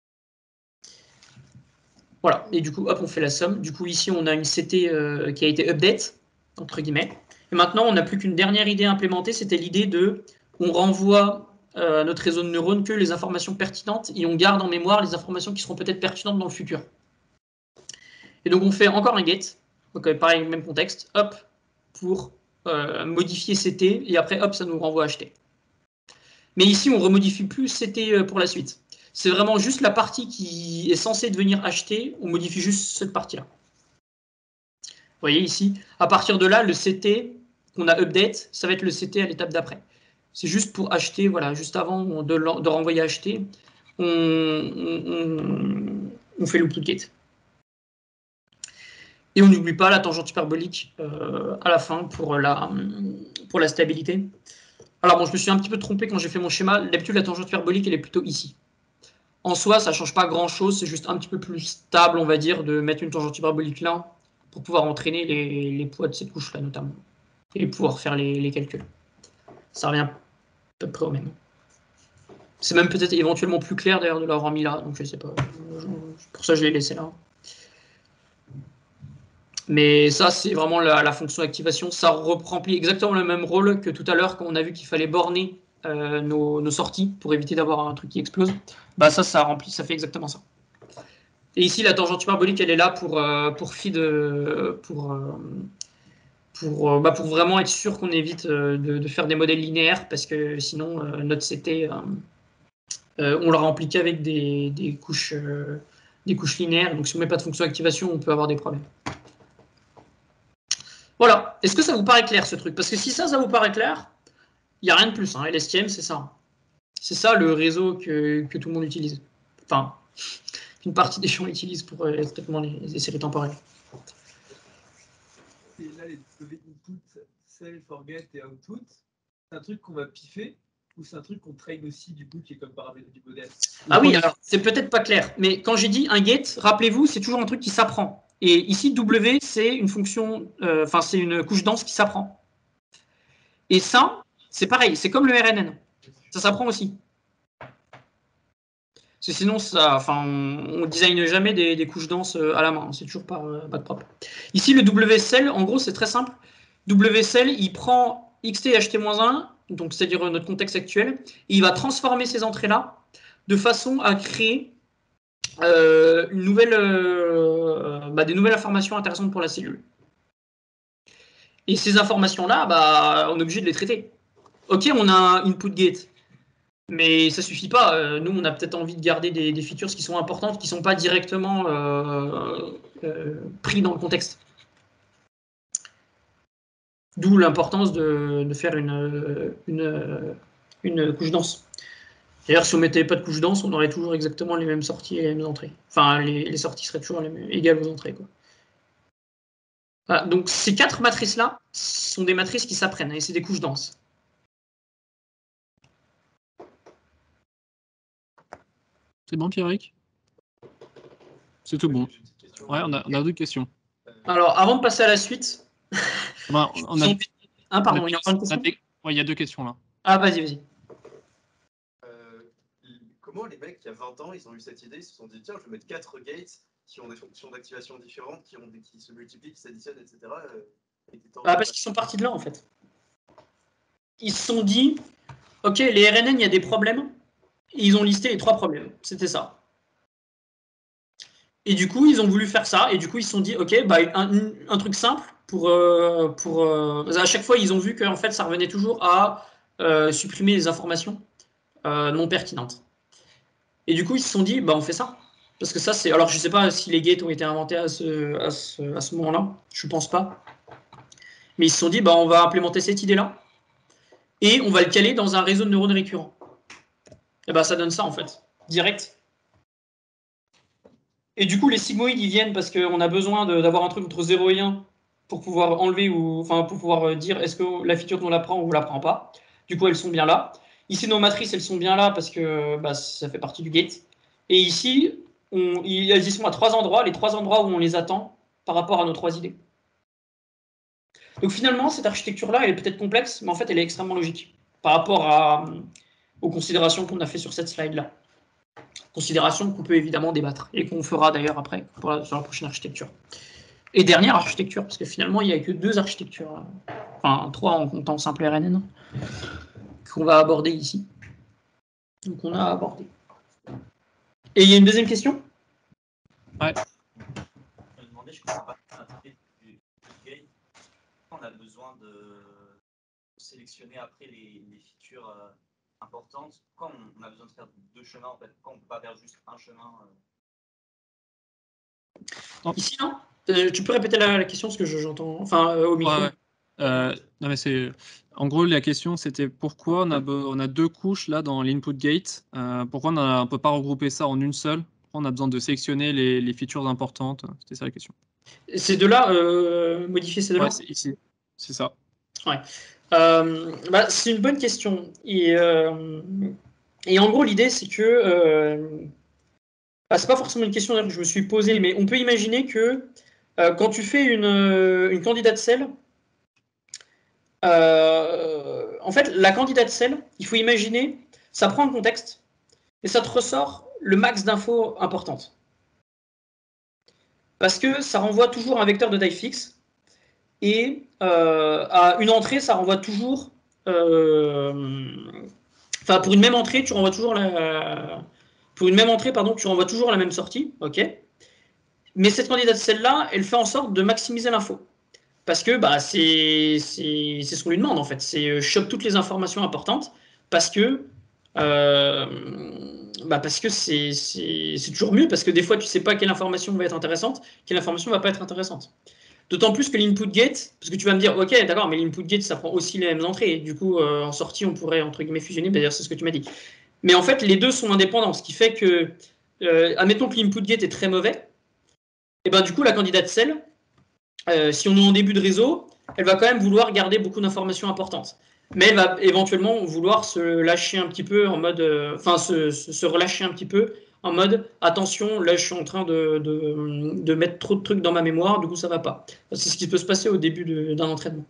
Voilà, et du coup, hop, on fait la somme. Du coup, ici, on a une C T euh, qui a été update, entre guillemets. Et maintenant, on n'a plus qu'une dernière idée à implémenter, c'était l'idée de, on renvoie euh, à notre réseau de neurones que les informations pertinentes et on garde en mémoire les informations qui seront peut-être pertinentes dans le futur. Et donc, on fait encore un get, donc pareil, même contexte, hop, pour euh, modifier C T, et après, hop, ça nous renvoie H T. Mais ici, on ne remodifie plus C T pour la suite. C'est vraiment juste la partie qui est censée devenir H T, on modifie juste cette partie-là. Vous voyez ici, à partir de là, le C T qu'on a update, ça va être le C T à l'étape d'après. C'est juste pour H T, voilà, juste avant de, de renvoyer H T, on, on, on fait l'output gate. Et on n'oublie pas la tangente hyperbolique euh, à la fin pour la, pour la stabilité. Alors bon, je me suis un petit peu trompé quand j'ai fait mon schéma. D'habitude, la tangente hyperbolique, elle est plutôt ici. En soi, ça ne change pas grand-chose. C'est juste un petit peu plus stable, on va dire, de mettre une tangente hyperbolique là pour pouvoir entraîner les, les poids de cette couche-là, notamment. Et pouvoir faire les, les calculs. Ça revient à peu près au même. C'est même peut-être éventuellement plus clair, d'ailleurs, de l'avoir mis là. Donc, je ne sais pas. Pour ça, je l'ai laissé là. Mais ça, c'est vraiment la, la fonction activation. Ça remplit exactement le même rôle que tout à l'heure quand on a vu qu'il fallait borner euh, nos, nos sorties pour éviter d'avoir un truc qui explose. Bah ça, ça remplit, ça fait exactement ça. Et ici, la tangente hyperbolique, elle est là pour, euh, pour feed, euh, pour, euh, pour, euh, bah, pour vraiment être sûr qu'on évite euh, de, de faire des modèles linéaires, parce que sinon, euh, notre C T, euh, euh, on le remplit qu'avec des, des, couches, euh, des couches linéaires. Donc si on ne met pas de fonction activation, on peut avoir des problèmes. Voilà. Est-ce que ça vous paraît clair, ce truc? Parce que si ça, ça vous paraît clair, il n'y a rien de plus. Hein. L S T M, c'est ça. C'est ça le réseau que, que tout le monde utilise. Enfin, une partie des gens utilisent pour euh, traitement des, des séries temporelles. Et là, les W input, self, forget et output, c'est un truc qu'on va piffer ou c'est un truc qu'on traîne aussi du coup qui est comme paramètre du modèle? Ah oui, alors c'est peut-être pas clair, mais quand j'ai dit un get, rappelez-vous, c'est toujours un truc qui s'apprend. Et ici, W, c'est une fonction, euh, enfin, c'est une couche dense qui s'apprend. Et ça, c'est pareil, c'est comme le R N N. Ça s'apprend aussi. Parce que sinon, ça, enfin, on ne design jamais des, des couches denses à la main. C'est toujours pas, pas de propre. Ici, le W S L, en gros, c'est très simple. W S L, il prend X T et H T moins un, donc c'est-à-dire notre contexte actuel, et il va transformer ces entrées-là de façon à créer euh, une nouvelle, euh, bah, des nouvelles informations intéressantes pour la cellule. Et ces informations-là, bah, on est obligé de les traiter. Ok, on a un input gate, mais ça suffit pas. Nous, on a peut-être envie de garder des, des features qui sont importantes, qui ne sont pas directement euh, euh, pris dans le contexte. D'où l'importance de, de faire une, une, une couche dense. D'ailleurs, si on ne mettait pas de couche dense, on aurait toujours exactement les mêmes sorties et les mêmes entrées. Enfin, les, les sorties seraient toujours les mêmes, égales aux entrées, quoi. Voilà, donc ces quatre matrices-là sont des matrices qui s'apprennent, et c'est des couches denses. C'est bon, Pierrick? C'est tout bon. Ouais, on a, on a d'autres questions. Alors, avant de passer à la suite... on a, on a, ah, pardon, on a, il y a encore une question. Ouais, il y a deux questions, là. Ah, vas-y, vas-y. Euh, comment les mecs, il y a vingt ans, ils ont eu cette idée, ils se sont dit, tiens, je vais mettre quatre gates qui ont des fonctions d'activation différentes, qui, ont des, qui se multiplient, qui s'additionnent, et cetera. Euh, ah, parce qu'ils sont partis de là, en fait. Ils se sont dit, ok, les R N N, il y a des problèmes, et ils ont listé les trois problèmes. C'était ça. Et du coup, ils ont voulu faire ça, et du coup, ils se sont dit, ok, bah, un, un truc simple, pour, euh, pour euh, à chaque fois, ils ont vu qu'en fait, ça revenait toujours à euh, supprimer les informations euh, non pertinente. Et du coup, ils se sont dit, bah, on fait ça. Parce que ça, c'est. Alors, je sais pas si les gates ont été inventés à ce, à ce, à ce moment-là. Je pense pas. Mais ils se sont dit, bah, on va implémenter cette idée-là. Et on va le caler dans un réseau de neurones récurrents. Et bah, ça donne ça, en fait. Direct. Et du coup, les sigmoïdes, ils viennent parce qu'on a besoin d'avoir un truc entre zéro et un pour pouvoir enlever ou. Enfin, pour pouvoir dire est-ce que la feature, on la prend ou on la prend pas. Du coup, elles sont bien là. Ici, nos matrices, elles sont bien là parce que bah, ça fait partie du gate. Et ici, on, elles y sont à trois endroits, les trois endroits où on les attend par rapport à nos trois idées. Donc finalement, cette architecture-là, elle est peut-être complexe, mais en fait, elle est extrêmement logique par rapport à, aux considérations qu'on a fait sur cette slide-là. Considérations qu'on peut évidemment débattre et qu'on fera d'ailleurs après pour la, sur la prochaine architecture. Et dernière architecture, parce que finalement, il n'y a que deux architectures, enfin trois en comptant simple R N N, qu'on va aborder ici. Donc on a abordé. Et il y a une deuxième question? Ouais. Je me demandais, je ne comprends pas l'intérêt du gate. On a besoin de sélectionner après les, les features euh, importantes. Quand on a besoin de faire deux chemins, en fait, quand on ne peut pas faire juste un chemin. Euh... Ici, non euh, Tu peux répéter la, la question, parce que j'entends. Enfin, euh, au micro. Ouais, ouais. Euh, non, mais c'est. En gros, la question, c'était pourquoi on a, on a deux couches là dans l'input gate. Euh, pourquoi on ne peut pas regrouper ça en une seule? Pourquoi on a besoin de sélectionner les, les features importantes? C'était ça la question. Ces deux-là, euh, modifier ces deux-là? Ouais, c'est ici. C'est ça. Ouais. Euh, bah, c'est une bonne question. Et, euh, et en gros, l'idée, c'est que. Euh, bah, c'est pas forcément une question que je me suis posée, mais on peut imaginer que euh, quand tu fais une, une candidate cell, euh, en fait, la candidate cell, il faut imaginer, ça prend un contexte et ça te ressort le max d'infos importantes. Parce que ça renvoie toujours un vecteur de taille fixe et euh, à une entrée, ça renvoie toujours. Euh, enfin, pour une même entrée, tu renvoies toujours la. Pour une même entrée, pardon, tu renvoies toujours la même sortie, ok. Mais cette candidate celle-là, elle fait en sorte de maximiser l'info. Parce que bah, c'est ce qu'on lui demande en fait. C'est euh, chope toutes les informations importantes parce que euh, bah parce que c'est toujours mieux, parce que des fois tu sais pas quelle information va être intéressante, quelle information va pas être intéressante. D'autant plus que l'input gate, parce que tu vas me dire, ok, d'accord, mais l'input gate ça prend aussi les mêmes entrées, et du coup euh, en sortie on pourrait entre guillemets fusionner, d'ailleurs c'est ce que tu m'as dit. Mais en fait les deux sont indépendants, ce qui fait que, euh, admettons que l'input gate est très mauvais, et ben du coup la candidate cell, Euh, si on est en début de réseau, elle va quand même vouloir garder beaucoup d'informations importantes. Mais elle va éventuellement vouloir se lâcher un petit peu en mode. Enfin, euh, se, se, se, relâcher un petit peu en mode attention, là je suis en train de, de, de mettre trop de trucs dans ma mémoire, du coup ça va pas. C'est ce qui peut se passer au début d'un entraînement.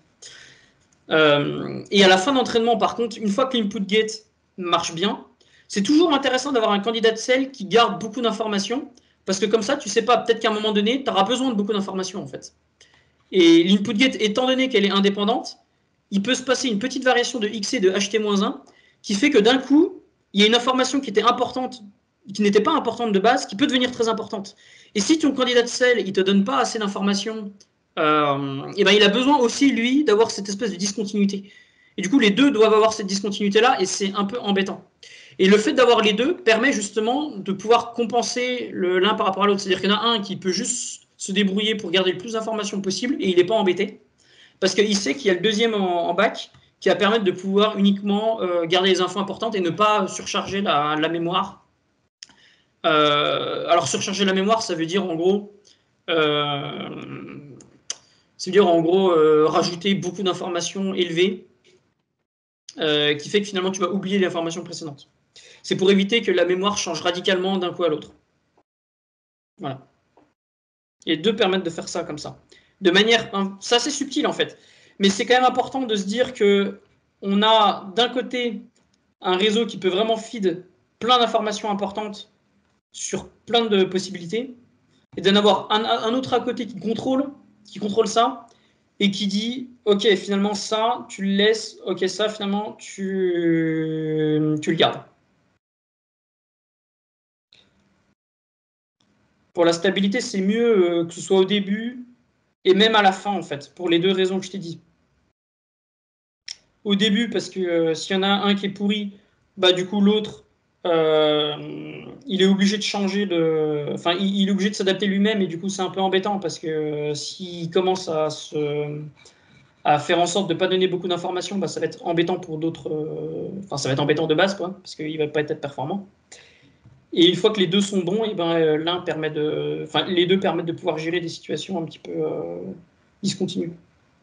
Euh, et à la fin d'entraînement, par contre, une fois que l'input gate marche bien, c'est toujours intéressant d'avoir un candidat de cell qui garde beaucoup d'informations, parce que comme ça, tu sais pas, peut-être qu'à un moment donné, tu auras besoin de beaucoup d'informations en fait. Et l'input gate, étant donné qu'elle est indépendante, il peut se passer une petite variation de X C de H T moins un qui fait que d'un coup, il y a une information qui était importante, qui n'était pas importante de base, qui peut devenir très importante. Et si ton candidat de cell, il ne te donne pas assez d'informations, euh, et ben il a besoin aussi, lui, d'avoir cette espèce de discontinuité. Et du coup, les deux doivent avoir cette discontinuité-là, et c'est un peu embêtant. Et le fait d'avoir les deux permet justement de pouvoir compenser l'un par rapport à l'autre. C'est-à-dire qu'il y en a un qui peut juste se débrouiller pour garder le plus d'informations possible et il n'est pas embêté. Parce qu'il sait qu'il y a le deuxième en, en bac qui va permettre de pouvoir uniquement euh, garder les infos importantes et ne pas surcharger la, la mémoire. Euh, alors surcharger la mémoire, ça veut dire en gros, euh, ça veut dire en gros euh, rajouter beaucoup d'informations élevées, euh, qui fait que finalement tu vas oublier l'information précédente. C'est pour éviter que la mémoire change radicalement d'un coup à l'autre. Voilà. Et les deux permettent de faire ça comme ça. De manière, c'est assez subtil en fait, mais c'est quand même important de se dire que on a d'un côté un réseau qui peut vraiment feed plein d'informations importantes sur plein de possibilités, et d'en avoir un, un autre à côté qui contrôle, qui contrôle ça, et qui dit ok, finalement ça tu le laisses, ok, ça finalement tu, tu le gardes. Pour la stabilité, c'est mieux que ce soit au début et même à la fin, en fait, pour les deux raisons que je t'ai dit. Au début, parce que euh, s'il y en a un qui est pourri, bah du coup l'autre, euh, il est obligé de changer de, enfin il, il est obligé de s'adapter lui-même et du coup c'est un peu embêtant parce que euh, s'il commence à se, à faire en sorte de pas donner beaucoup d'informations, bah ça va être embêtant pour d'autres, euh, enfin ça va être embêtant de base quoi, parce qu'il va pas être performant. Et une fois que les deux sont bons, et ben euh, l'un permet de, enfin les deux permettent de pouvoir gérer des situations un petit peu euh, discontinues.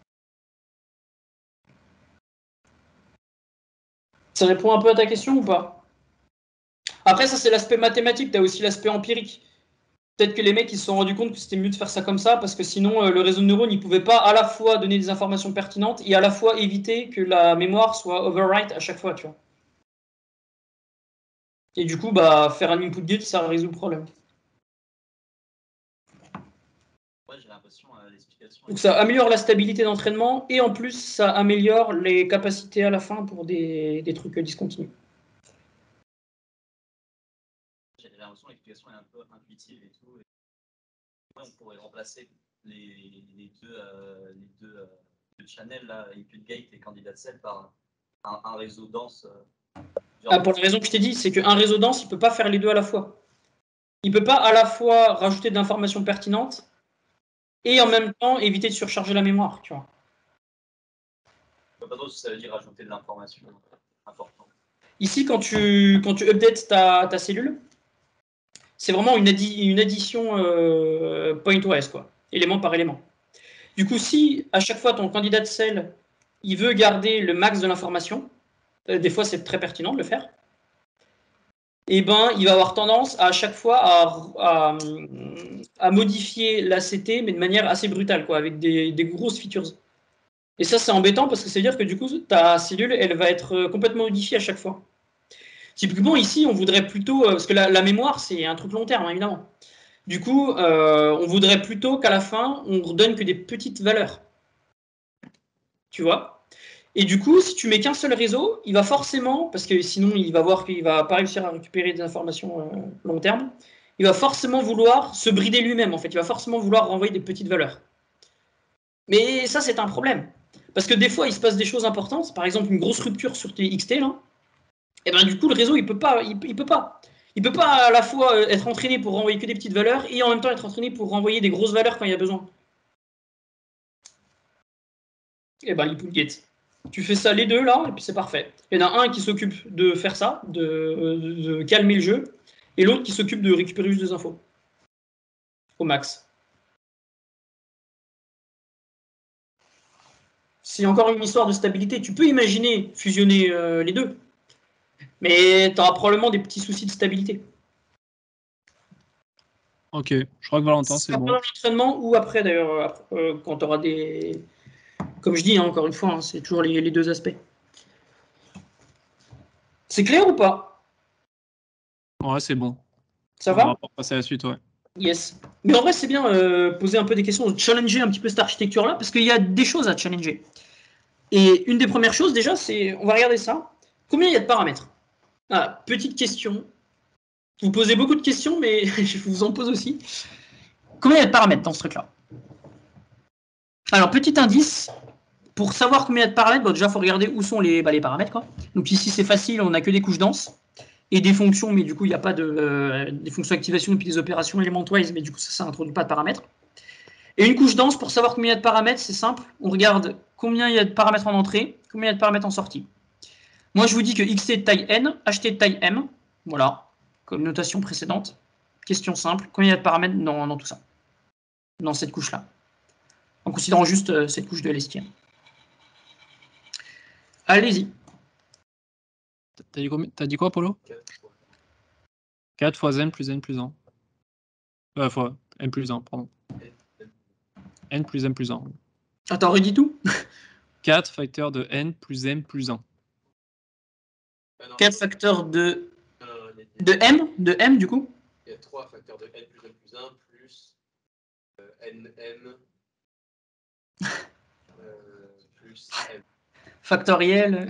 Ça répond un peu à ta question ou pas? Après, ça, c'est l'aspect mathématique, tu as aussi l'aspect empirique. Peut-être que les mecs ils se sont rendus compte que c'était mieux de faire ça comme ça, parce que sinon, euh, le réseau de neurones, il pouvait pas à la fois donner des informations pertinentes et à la fois éviter que la mémoire soit overwrite à chaque fois, tu vois. Et du coup, bah, faire un input gate, ça résout le problème. Ouais, j'ai l'impression, euh, l'explication. Donc ça améliore la stabilité d'entraînement et en plus, ça améliore les capacités à la fin pour des, des trucs discontinus. J'ai l'impression que l'explication est un peu intuitive et tout. Et ouais, on pourrait remplacer les, les deux, euh, les deux, euh, deux channels, là, input gate et candidate cell, par un, un réseau dense. Euh, Ah, pour la raison que je t'ai dit, c'est qu'un réseau dense, il ne peut pas faire les deux à la fois. Il ne peut pas à la fois rajouter de l'information pertinente et en même temps éviter de surcharger la mémoire, tu vois. Pas trop si ça veut dire rajouter de l'information importante. Ici, quand tu, quand tu updates ta, ta cellule, c'est vraiment une, addi une addition euh, pointwise, quoi, élément par élément. Du coup, si à chaque fois ton candidat de cell, il veut garder le max de l'information, euh, des fois c'est très pertinent de le faire, et ben il va avoir tendance à, à chaque fois à, à, à modifier l'A C T, mais de manière assez brutale, quoi, avec des, des grosses features. Et ça, c'est embêtant parce que ça veut dire que du coup, ta cellule, elle va être complètement modifiée à chaque fois. Typiquement, ici, on voudrait plutôt, parce que la, la mémoire, c'est un truc long terme, hein, évidemment. Du coup, euh, on voudrait plutôt qu'à la fin, on redonne que des petites valeurs. Tu vois? Et du coup, si tu mets qu'un seul réseau, il va forcément, parce que sinon, il va voir qu'il va pas réussir à récupérer des informations euh, long terme, il va forcément vouloir se brider lui-même, en fait. Il va forcément vouloir renvoyer des petites valeurs. Mais ça, c'est un problème. Parce que des fois, il se passe des choses importantes, par exemple une grosse rupture sur tes X T, là, et ben du coup, le réseau, il peut pas, il, il peut pas. Il peut pas à la fois être entraîné pour renvoyer que des petites valeurs et en même temps être entraîné pour renvoyer des grosses valeurs quand il y a besoin. Et ben, l'input gate. Tu fais ça les deux là, et puis c'est parfait. Il y en a un qui s'occupe de faire ça, de, de, de calmer le jeu, et l'autre qui s'occupe de récupérer juste des infos. Au max. C'est encore une histoire de stabilité. Tu peux imaginer fusionner euh, les deux, mais tu auras probablement des petits soucis de stabilité. Ok, je crois que Valentin, c'est bon. Pendant l'entraînement ou après d'ailleurs, euh, quand tu auras des... Comme je dis, hein, encore une fois, hein, c'est toujours les, les deux aspects. C'est clair ou pas? Ouais, c'est bon. Ça On va? va passer à la suite, ouais. Yes. Mais en vrai, c'est bien euh, poser un peu des questions, challenger un petit peu cette architecture-là, parce qu'il y a des choses à challenger. Et une des premières choses, déjà, c'est, on va regarder ça. Combien il y a de paramètres? Ah, petite question. Vous posez beaucoup de questions, mais je vous en pose aussi. Combien il y a de paramètres dans ce truc-là? Alors, petit indice, pour savoir combien il y a de paramètres, bon, déjà, il faut regarder où sont les, bah, les paramètres, quoi. Donc ici, c'est facile, on n'a que des couches denses et des fonctions, mais du coup, il n'y a pas de euh, des fonctions d'activation et puis des opérations elementwise, mais du coup, ça, ça n'introduit pas de paramètres. Et une couche dense, pour savoir combien il y a de paramètres, c'est simple. On regarde combien il y a de paramètres en entrée, combien il y a de paramètres en sortie. Moi, je vous dis que xt est de taille n, ht est de taille m. Voilà, comme notation précédente. Question simple. Combien il y a de paramètres dans, dans tout ça? Dans cette couche-là. En considérant juste euh, cette couche de L S T M. Allez-y. T'as dit, combien... dit quoi, Polo? quatre fois n plus n plus un. Euh, fois n plus un, pardon. N plus n plus un. Attends, redis tout. quatre facteurs de n plus m plus un. quatre facteurs de, de m, de m du coup. Il y a trois facteurs de n plus n plus un plus euh, nm euh, plus m. Factoriel.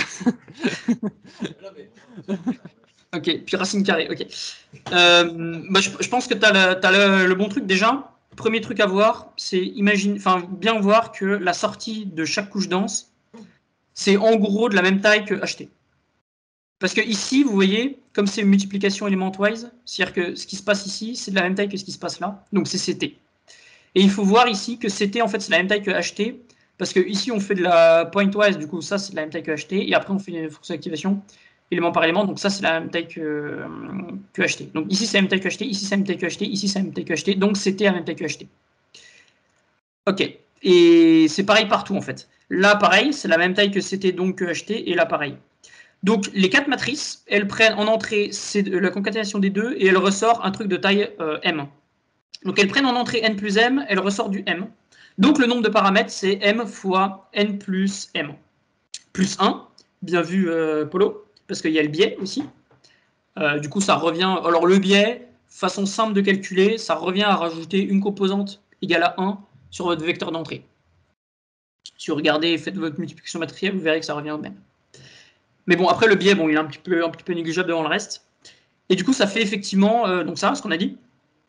Ok, puis racine carrée, ok. Euh, bah, je, je pense que tu as, le, le bon truc déjà. Premier truc à voir, c'est imagine, enfin, bien voir que la sortie de chaque couche dense, c'est en gros de la même taille que H T. Parce que ici, vous voyez, comme c'est une multiplication element-wise, c'est-à-dire que ce qui se passe ici, c'est de la même taille que ce qui se passe là, donc c'est C T. Et il faut voir ici que C T, en fait, c'est la même taille que H T, parce que ici, on fait de la point-wise, du coup, ça, c'est de la même taille que H T, et après, on fait une fonction d'activation élément par élément, donc ça, c'est la même taille que, que H T. Donc ici, c'est la même taille que H T, ici, c'est la même taille que H T, ici, c'est la même taille que H T, donc C T a la même taille que H T. Ok, et c'est pareil partout, en fait. Là, pareil, c'est la même taille que C T, donc que H T, et là, pareil. Donc, les quatre matrices, elles prennent en entrée la concaténation des deux, et elles ressortent un truc de taille euh, M. Donc, elles prennent en entrée N plus M, elles ressortent du M. Donc, le nombre de paramètres, c'est M fois N plus M. Plus un, bien vu, euh, Polo, parce qu'il y a le biais aussi. Euh, du coup, ça revient... Alors, le biais, façon simple de calculer, ça revient à rajouter une composante égale à un sur votre vecteur d'entrée. Si vous regardez et faites votre multiplication matricielle, vous verrez que ça revient au même. Mais bon, après, le biais, bon, il est un petit peu, un petit peu négligeable devant le reste. Et du coup, ça fait effectivement euh, donc ça, ce qu'on a dit.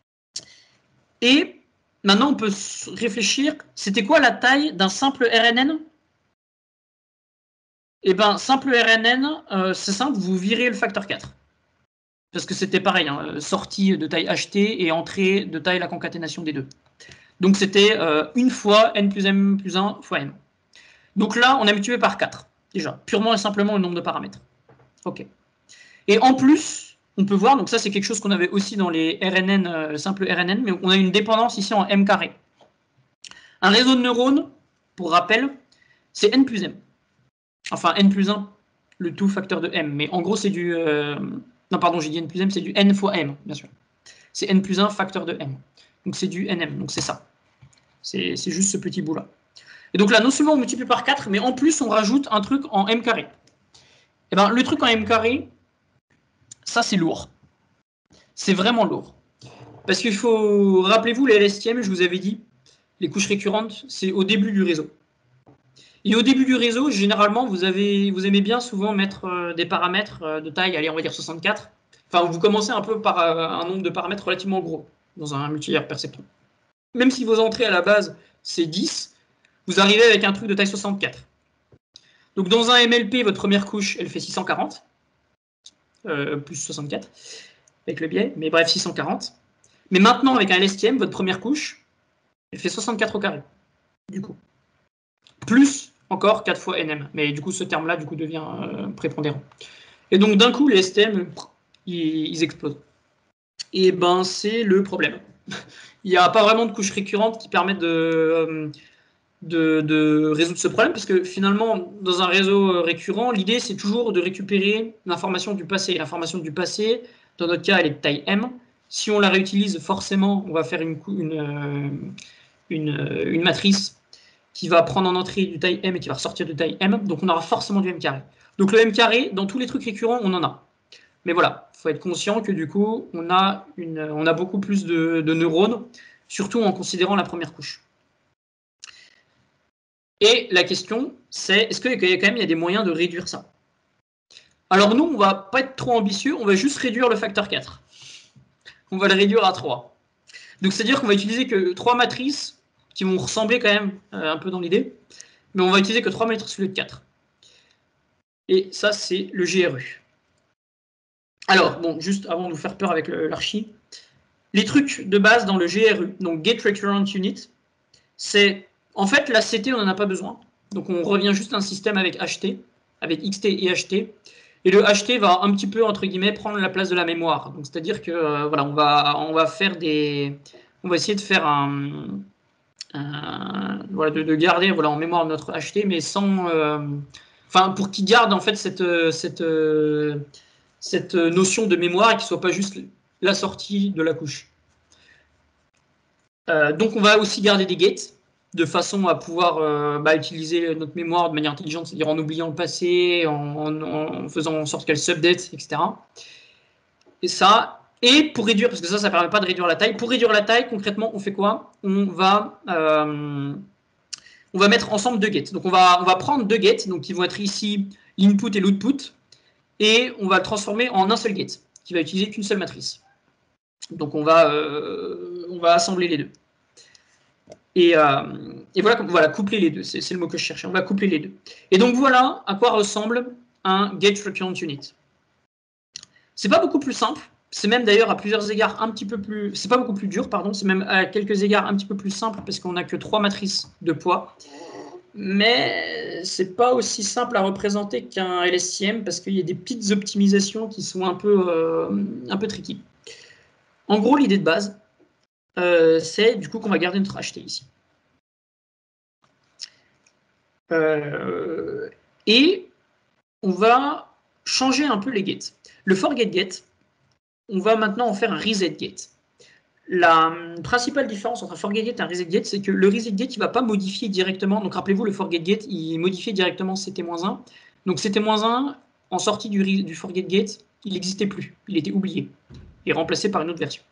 Et maintenant, on peut réfléchir, c'était quoi la taille d'un simple R N N? Eh bien, simple R N N, euh, c'est simple, vous virez le facteur quatre. Parce que c'était pareil, hein, sortie de taille H T et entrée de taille la concaténation des deux. Donc c'était euh, une fois N plus M plus un fois M. Donc là, on a multiplié par quatre, déjà, purement et simplement le nombre de paramètres. Ok. Et en plus, on peut voir, donc ça c'est quelque chose qu'on avait aussi dans les R N N, euh, simple R N N, mais on a une dépendance ici en M carré. Un réseau de neurones, pour rappel, c'est N plus M. Enfin, N plus un, le tout facteur de M. Mais en gros, c'est du... Euh... Non, pardon, j'ai dit N plus M, c'est du N fois M, bien sûr. C'est N plus un facteur de M. Donc c'est du N M, donc c'est ça. C'est juste ce petit bout-là. Et donc là, non seulement on multiplie par quatre, mais en plus, on rajoute un truc en M carré. Et bien, le truc en M carré, ça, c'est lourd. C'est vraiment lourd. Parce qu'il faut... Rappelez-vous, les L S T M, je vous avais dit, les couches récurrentes, c'est au début du réseau. Et au début du réseau, généralement, vous, avez, vous aimez bien souvent mettre euh, des paramètres euh, de taille, allez, on va dire soixante-quatre. Enfin, vous commencez un peu par euh, un nombre de paramètres relativement gros dans un multilayer perceptron. Même si vos entrées à la base, c'est dix, vous arrivez avec un truc de taille soixante-quatre. Donc, dans un M L P, votre première couche, elle fait six cent quarante, euh, plus soixante-quatre, avec le biais, mais bref, six cent quarante. Mais maintenant, avec un L S T M, votre première couche, elle fait soixante-quatre au carré, du coup. Plus encore quatre fois N M. Mais du coup, ce terme-là, du coup, devient euh, prépondérant. Et donc, d'un coup, les S T M, ils, ils explosent. Et ben, c'est le problème. Il n'y a pas vraiment de couches récurrentes qui permettent de, de, de résoudre ce problème, parce que finalement, dans un réseau récurrent, l'idée, c'est toujours de récupérer l'information du passé. L'information du passé, dans notre cas, elle est de taille M. Si on la réutilise, forcément, on va faire une, une, une, une matrice qui va prendre en entrée du taille M et qui va ressortir de taille M. Donc, on aura forcément du M carré. Donc, le M carré, dans tous les trucs récurrents, on en a. Mais voilà, il faut être conscient que du coup, on a, une, on a beaucoup plus de, de neurones, surtout en considérant la première couche. Et la question, c'est, est-ce qu'il y a quand même il y a des moyens de réduire ça? Alors nous, on ne va pas être trop ambitieux, on va juste réduire le facteur quatre. On va le réduire à trois. Donc, c'est-à-dire qu'on va utiliser que trois matrices qui vont ressembler quand même euh, un peu dans l'idée, mais on va utiliser que trois matrices au lieu de quatre. Et ça, c'est le G R U. Alors, bon, juste avant de vous faire peur avec l'archi, les trucs de base dans le G R U, donc Get Recurrent Unit, c'est, en fait, la C T, on n'en a pas besoin. Donc, on revient juste à un système avec H T, avec X T et H T. Et le H T va un petit peu, entre guillemets, prendre la place de la mémoire. Donc, c'est-à-dire que, euh, voilà, on va, on va faire des... On va essayer de faire un... un voilà, de, de garder voilà, en mémoire notre H T, mais sans... Euh, enfin, pour qu'il garde, en fait, cette... cette cette notion de mémoire et qui ne soit pas juste la sortie de la couche. Euh, donc on va aussi garder des gates de façon à pouvoir euh, bah, utiliser notre mémoire de manière intelligente, c'est-à-dire en oubliant le passé, en, en, en faisant en sorte qu'elle s'update, et cetera. Et ça, et pour réduire, parce que ça, ça ne permet pas de réduire la taille, pour réduire la taille, concrètement, on fait quoi? On va, euh, on va mettre ensemble deux gates. Donc on va, on va prendre deux gates, donc qui vont être ici l'input et l'output, et on va le transformer en un seul gate, qui va utiliser qu'une seule matrice. Donc on va, euh, on va assembler les deux. Et, euh, et voilà, voilà, coupler les deux, c'est le mot que je cherchais, on va coupler les deux. Et donc voilà à quoi ressemble un Get Recurrent Unit. C'est pas beaucoup plus simple. C'est même d'ailleurs à plusieurs égards un petit peu plus. C'est pas beaucoup plus dur, pardon. C'est même à quelques égards un petit peu plus simple parce qu'on n'a que trois matrices de poids. Mais c'est pas aussi simple à représenter qu'un L S T M parce qu'il y a des petites optimisations qui sont un peu, euh, un peu tricky. En gros, l'idée de base, euh, c'est du coup qu'on va garder notre H T ici. Euh, et on va changer un peu les gates. Le forget gate, on va maintenant en faire un reset gate. La principale différence entre un forget gate et un reset gate, c'est que le reset gate, il ne va pas modifier directement. Donc rappelez-vous, le forget gate, il modifiait directement C T moins un. Donc C T moins un, en sortie du, du forget gate, il n'existait plus. Il était oublié et remplacé par une autre version.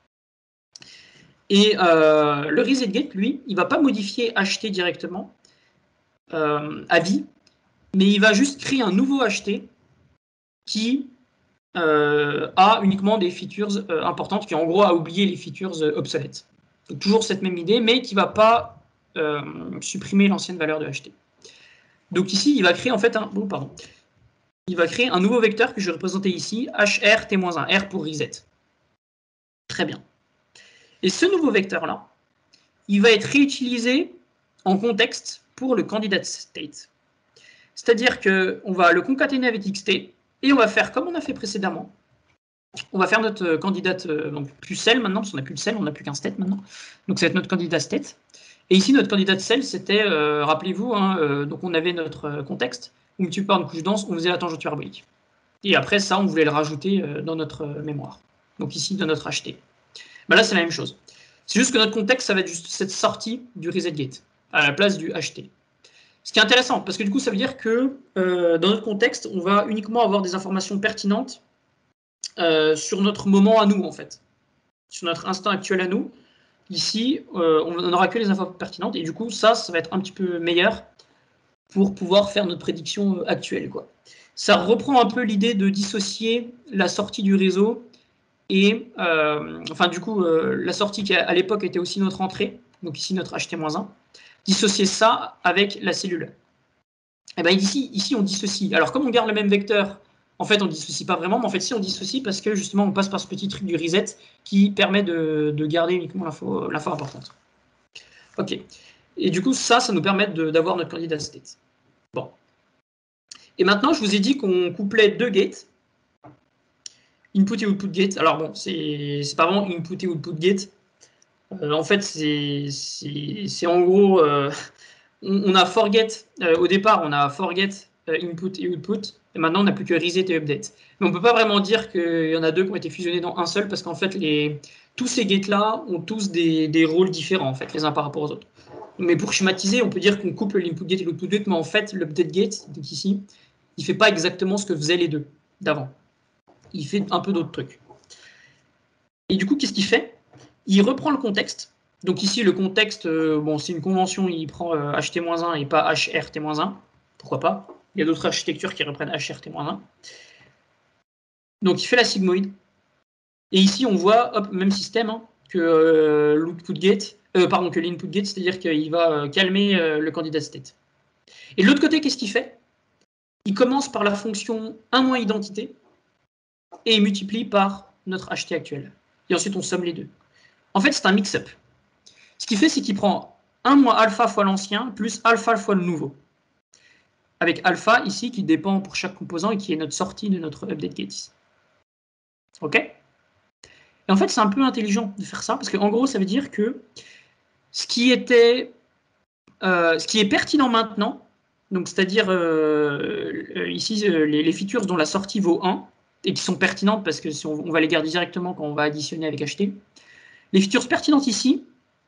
Et euh, le reset gate, lui, il ne va pas modifier H T directement euh, à vie, mais il va juste créer un nouveau H T qui euh, a uniquement des features euh, importantes, qui en gros a oublié les features euh, obsolètes. Donc toujours cette même idée, mais qui ne va pas euh, supprimer l'ancienne valeur de H T. Donc ici, il va créer en fait un, oh, pardon, il va créer un nouveau vecteur que je vais représenter ici, H R T moins un, R pour reset. Très bien. Et ce nouveau vecteur-là, il va être réutilisé en contexte pour le candidate state. C'est-à-dire qu'on va le concaténer avec X T et on va faire comme on a fait précédemment. On va faire notre candidate, donc plus cell maintenant, parce qu'on n'a plus de cell, on n'a plus qu'un state maintenant. Donc ça va être notre candidat state. Et ici, notre candidat cell, c'était, euh, rappelez-vous, hein, euh, donc on avait notre contexte, on multiplie par une couche dense, on faisait la tangente parabolique. Et après ça, on voulait le rajouter euh, dans notre mémoire. Donc ici, dans notre H T. Ben là, c'est la même chose. C'est juste que notre contexte, ça va être juste cette sortie du reset gate, à la place du H T. Ce qui est intéressant, parce que du coup, ça veut dire que euh, dans notre contexte, on va uniquement avoir des informations pertinentes euh, sur notre moment à nous, en fait. Sur notre instant actuel à nous. Ici, euh, on n'aura que les infos pertinentes, et du coup, ça, ça va être un petit peu meilleur pour pouvoir faire notre prédiction actuelle, quoi. Ça reprend un peu l'idée de dissocier la sortie du réseau et, euh, enfin, du coup, euh, la sortie qui, à l'époque, était aussi notre entrée, donc ici, notre H T moins un. Dissocier ça avec la cellule. Et bien ici, ici, on dissocie. Alors, comme on garde le même vecteur, en fait, on ne dissocie pas vraiment, mais en fait, si on dissocie parce que justement, on passe par ce petit truc du reset qui permet de, de garder uniquement l'info importante. Ok. Et du coup, ça, ça nous permet d'avoir notre candidat state. Bon. Et maintenant, je vous ai dit qu'on couplait deux gates. Input et output gate. Alors bon, c'est pas vraiment input et output gate. Euh, en fait, c'est en gros, euh, on, on a forget, euh, au départ, on a forget, euh, input et output, et maintenant on n'a plus que reset et update. Mais on ne peut pas vraiment dire qu'il y en a deux qui ont été fusionnés dans un seul, parce qu'en fait, les, tous ces gates-là ont tous des, des rôles différents, en fait, les uns par rapport aux autres. Mais pour schématiser, on peut dire qu'on couple l'input gate et l'output gate, mais en fait, l'update gate, donc ici, il ne fait pas exactement ce que faisaient les deux d'avant. Il fait un peu d'autres trucs. Et du coup, qu'est-ce qu'il fait ? Il reprend le contexte. Donc ici, le contexte, euh, bon, c'est une convention, il prend euh, H T moins un et pas H R T moins un. Pourquoi pas ? Il y a d'autres architectures qui reprennent H R T moins un. Donc il fait la sigmoïde. Et ici, on voit, hop, même système, hein, que euh, l'output gate, euh, pardon, que l'input gate, c'est-à-dire qu'il va euh, calmer euh, le candidat state. Et de l'autre côté, qu'est-ce qu'il fait ? Il commence par la fonction un moins identité et il multiplie par notre H T actuel. Et ensuite, on somme les deux. En fait, c'est un mix-up. Ce qu'il fait, c'est qu'il prend un moins alpha fois l'ancien plus alpha fois le nouveau. Avec alpha ici qui dépend pour chaque composant et qui est notre sortie de notre update gate ici. OK ? Et en fait, c'est un peu intelligent de faire ça parce qu'en gros, ça veut dire que ce qui était, euh, ce qui est pertinent maintenant, donc c'est-à-dire euh, ici euh, les, les features dont la sortie vaut un et qui sont pertinentes parce que si on, on va les garder directement quand on va additionner avec H T. Les features pertinentes ici,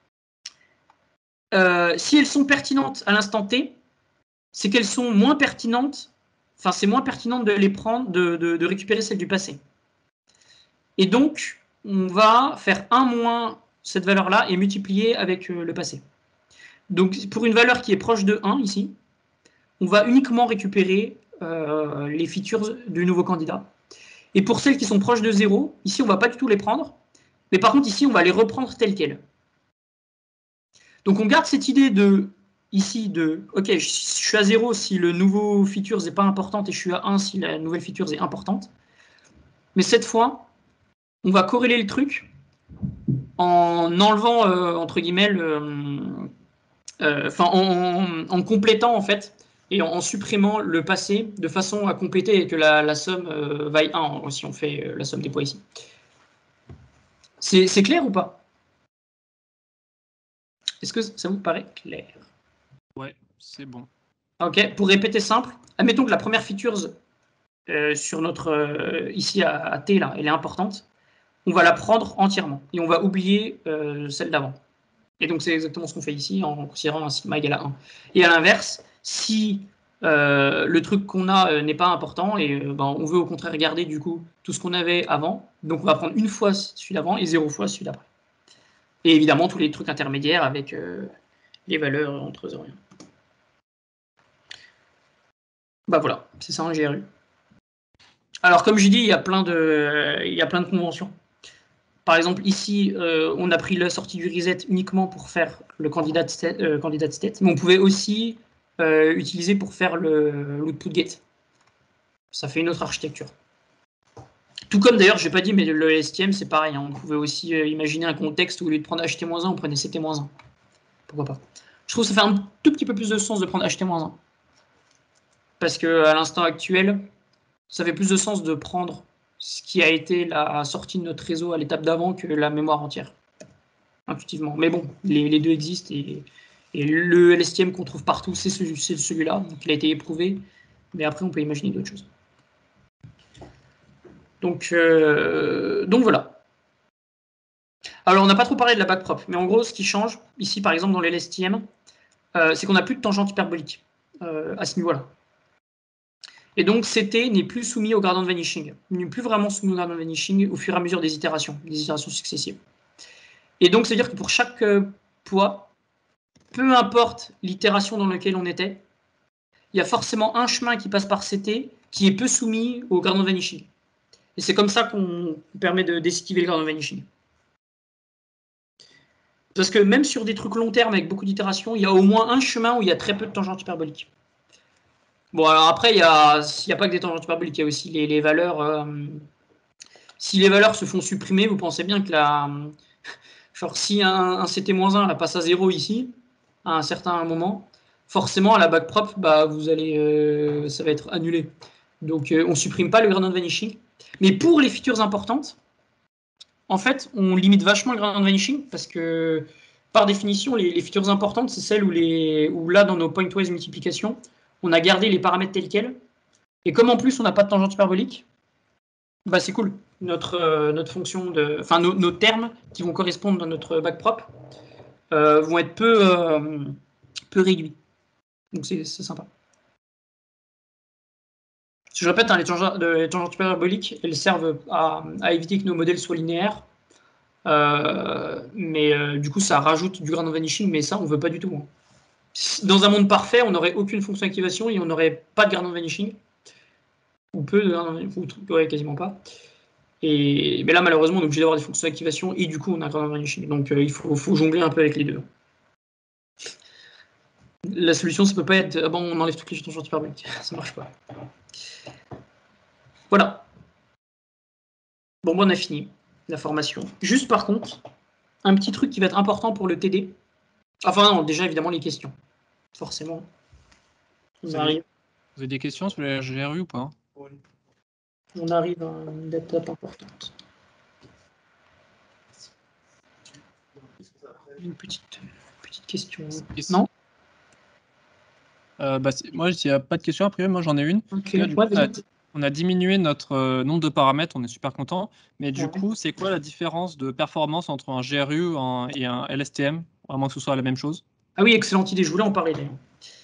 euh, si elles sont pertinentes à l'instant T, c'est qu'elles sont moins pertinentes, enfin c'est moins pertinent de les prendre, de, de, de récupérer celles du passé. Et donc, on va faire un moins cette valeur-là et multiplier avec euh, le passé. Donc, pour une valeur qui est proche de un ici, on va uniquement récupérer euh, les features du nouveau candidat. Et pour celles qui sont proches de zéro, ici, on ne va pas du tout les prendre. Mais par contre, ici, on va les reprendre telles quelles. Donc, on garde cette idée de, ici, de, OK, je suis à zéro si le nouveau feature n'est pas importante et je suis à un si la nouvelle feature est importante. mais cette fois, on va corréler le truc en enlevant, euh, entre guillemets, le, euh, enfin, en, en complétant, en fait, et en, en supprimant le passé, de façon à compléter et que la, la somme euh, vaille un, si on fait euh, la somme des poids ici. C'est c'est clair ou pas? Est-ce que ça vous paraît clair? Ouais, c'est bon. Ok, pour répéter simple, admettons que la première feature euh, sur notre, euh, ici à, à T, là, elle est importante. On va la prendre entièrement et on va oublier euh, celle d'avant. Et donc, c'est exactement ce qu'on fait ici en considérant un sigma égal à un. Et à l'inverse, si euh, le truc qu'on a euh, n'est pas important et euh, ben, on veut au contraire garder du coup tout ce qu'on avait avant, donc on va prendre une fois celui d'avant et zéro fois celui d'après. Et évidemment, tous les trucs intermédiaires avec euh, les valeurs entre zéro et un. Bah voilà, c'est ça un G R U. Alors, comme je dis, il y a plein de, il y a plein de conventions. Par exemple, ici, euh, on a pris la sortie du reset uniquement pour faire le candidat state, euh, candidat state, mais on pouvait aussi euh, utiliser pour faire l'output gate. Ça fait une autre architecture. Tout comme d'ailleurs, je n'ai pas dit, mais le L S T M, c'est pareil. Hein, on pouvait aussi euh, imaginer un contexte où au lieu de prendre H T moins un, on prenait C T moins un. Pourquoi pas? Je trouve que ça fait un tout petit peu plus de sens de prendre H T moins un. Parce qu'à l'instant actuel, ça fait plus de sens de prendre ce qui a été la sortie de notre réseau à l'étape d'avant que la mémoire entière. Intuitivement. Mais bon, les, les deux existent et, et le L S T M qu'on trouve partout, c'est celui, celui-là. Donc il a été éprouvé. Mais après, on peut imaginer d'autres choses. Donc, euh, donc voilà. Alors, on n'a pas trop parlé de la backprop, mais en gros, ce qui change, ici par exemple dans le L S T M, euh, c'est qu'on n'a plus de tangente hyperbolique euh, à ce niveau-là. Et donc, C T n'est plus soumis au gradient de vanishing. Il n'est plus vraiment soumis au gradient de vanishing au fur et à mesure des itérations, des itérations successives. Et donc, c'est-à-dire que pour chaque euh, poids, peu importe l'itération dans laquelle on était, il y a forcément un chemin qui passe par C T qui est peu soumis au gradient de vanishing. Et c'est comme ça qu'on permet d'esquiver le gradient de vanishing. Parce que même sur des trucs long terme avec beaucoup d'itérations, il y a au moins un chemin où il y a très peu de tangentes hyperboliques. Bon, alors après, il n'y a, a pas que des tangentes hyperboliques, il y a aussi les, les valeurs. Euh, si les valeurs se font supprimer, vous pensez bien que la. Genre, si un, un C T moins un passe à zéro ici, à un certain moment, forcément, à la backprop, bah, vous allez, euh, ça va être annulé. Donc, euh, on ne supprime pas le gradient de vanishing. Mais pour les features importantes, en fait, on limite vachement le gradient de vanishing parce que, par définition, les, les features importantes, c'est celles où, les, où là, dans nos pointwise multiplications, on a gardé les paramètres tels quels. Et comme en plus, on n'a pas de tangente hyperbolique, bah, c'est cool. Notre, euh, notre fonction de, enfin, nos, nos termes qui vont correspondre dans notre backprop euh, vont être peu, euh, peu réduits. Donc, c'est sympa. Je répète, hein, les tangentes, les tangentes hyperboliques, elles servent à, à éviter que nos modèles soient linéaires. Euh, mais euh, du coup, ça rajoute du gradient vanishing, mais ça, on ne veut pas du tout. Hein. Dans un monde parfait, on n'aurait aucune fonction d'activation et on n'aurait pas de gradient vanishing. Ou peu, ou ouais, quasiment pas. Et, mais là, malheureusement, on est obligé d'avoir des fonctions d'activation et du coup, on a un gradient vanishing. Donc, euh, il faut, faut jongler un peu avec les deux. La solution, ça peut pas être ah bon, on enlève toutes les tangentes hyperboliques. Ça marche pas. Voilà. Bon, bon, on a fini la formation. Juste par contre, un petit truc qui va être important pour le T D. Enfin, non, déjà, évidemment, les questions. Forcément. On Vous arrive, avez, vous avez des questions sur le G R U ou pas? on arrive à une étape importante. Une petite, petite question. Non euh, bah, Moi, il n'y a pas de question. Après, moi, j'en ai une. Ok. Là, du Ouais, coup, on, a, on a diminué notre euh, nombre de paramètres. On est super content. Mais du Ouais. coup, c'est quoi la différence de performance entre un G R U un, et un L S T M, à moins que ce soit la même chose? Ah oui, excellente idée. Je voulais en parler d'ailleurs.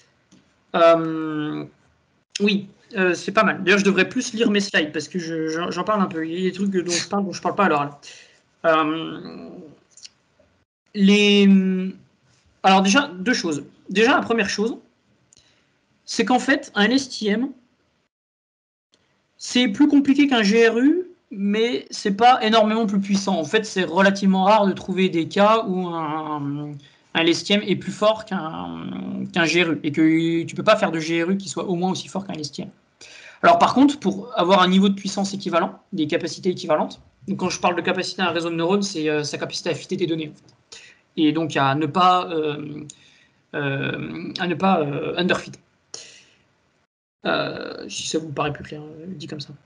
Euh, oui, euh, c'est pas mal. D'ailleurs, je devrais plus lire mes slides parce que j'en je, parle un peu. Il y a des trucs dont je parle dont je parle pas à l'oral. Euh, les... Alors déjà, deux choses. Déjà, la première chose, c'est qu'en fait, un L S T M, c'est plus compliqué qu'un G R U, mais c'est pas énormément plus puissant. En fait, c'est relativement rare de trouver des cas où un, un L S T M est plus fort qu'un qu'un G R U et que tu peux pas faire de G R U qui soit au moins aussi fort qu'un L S T M. Alors par contre, pour avoir un niveau de puissance équivalent, des capacités équivalentes, donc quand je parle de capacité à un réseau de neurones, c'est euh, sa capacité à fitter des données. En fait. Et donc à ne pas, euh, euh, à ne pas euh, underfit. Euh, si ça vous paraît plus clair, dit comme ça.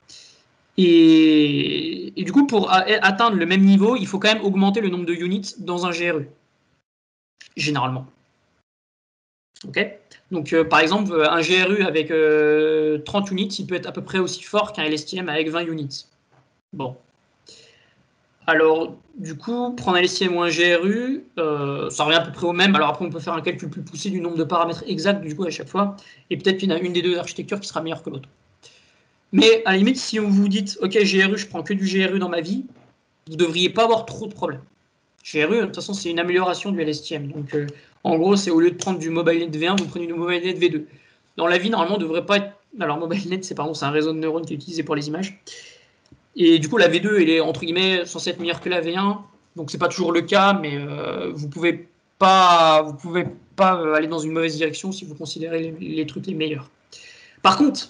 Et, et du coup, pour a, atteindre le même niveau, il faut quand même augmenter le nombre de units dans un G R U, généralement. Ok. Donc, euh, par exemple, un G R U avec euh, trente units, il peut être à peu près aussi fort qu'un L S T M avec vingt units. Bon. Alors, du coup, prendre un L S T M ou un G R U, euh, ça revient à peu près au même. Alors après, on peut faire un calcul plus poussé du nombre de paramètres exacts, du coup, à chaque fois. Et peut-être qu'il y en a une des deux architectures qui sera meilleure que l'autre. Mais à la limite, si on vous dit, OK, G R U, je prends que du G R U dans ma vie, vous ne devriez pas avoir trop de problèmes. G R U, de toute façon, c'est une amélioration du L S T M. Donc, euh, en gros, c'est au lieu de prendre du MobileNet V un, vous prenez du MobileNet V deux. Dans la vie, normalement, on ne devrait pas être. Alors, MobileNet, c'est pardon, c'est un réseau de neurones qui est utilisé pour les images. Et du coup, la V deux, elle est entre guillemets censée être meilleure que la V un. Donc, c'est pas toujours le cas, mais euh, vous pouvez pas, vous pouvez pas euh, aller dans une mauvaise direction si vous considérez les, les trucs les meilleurs. Par contre,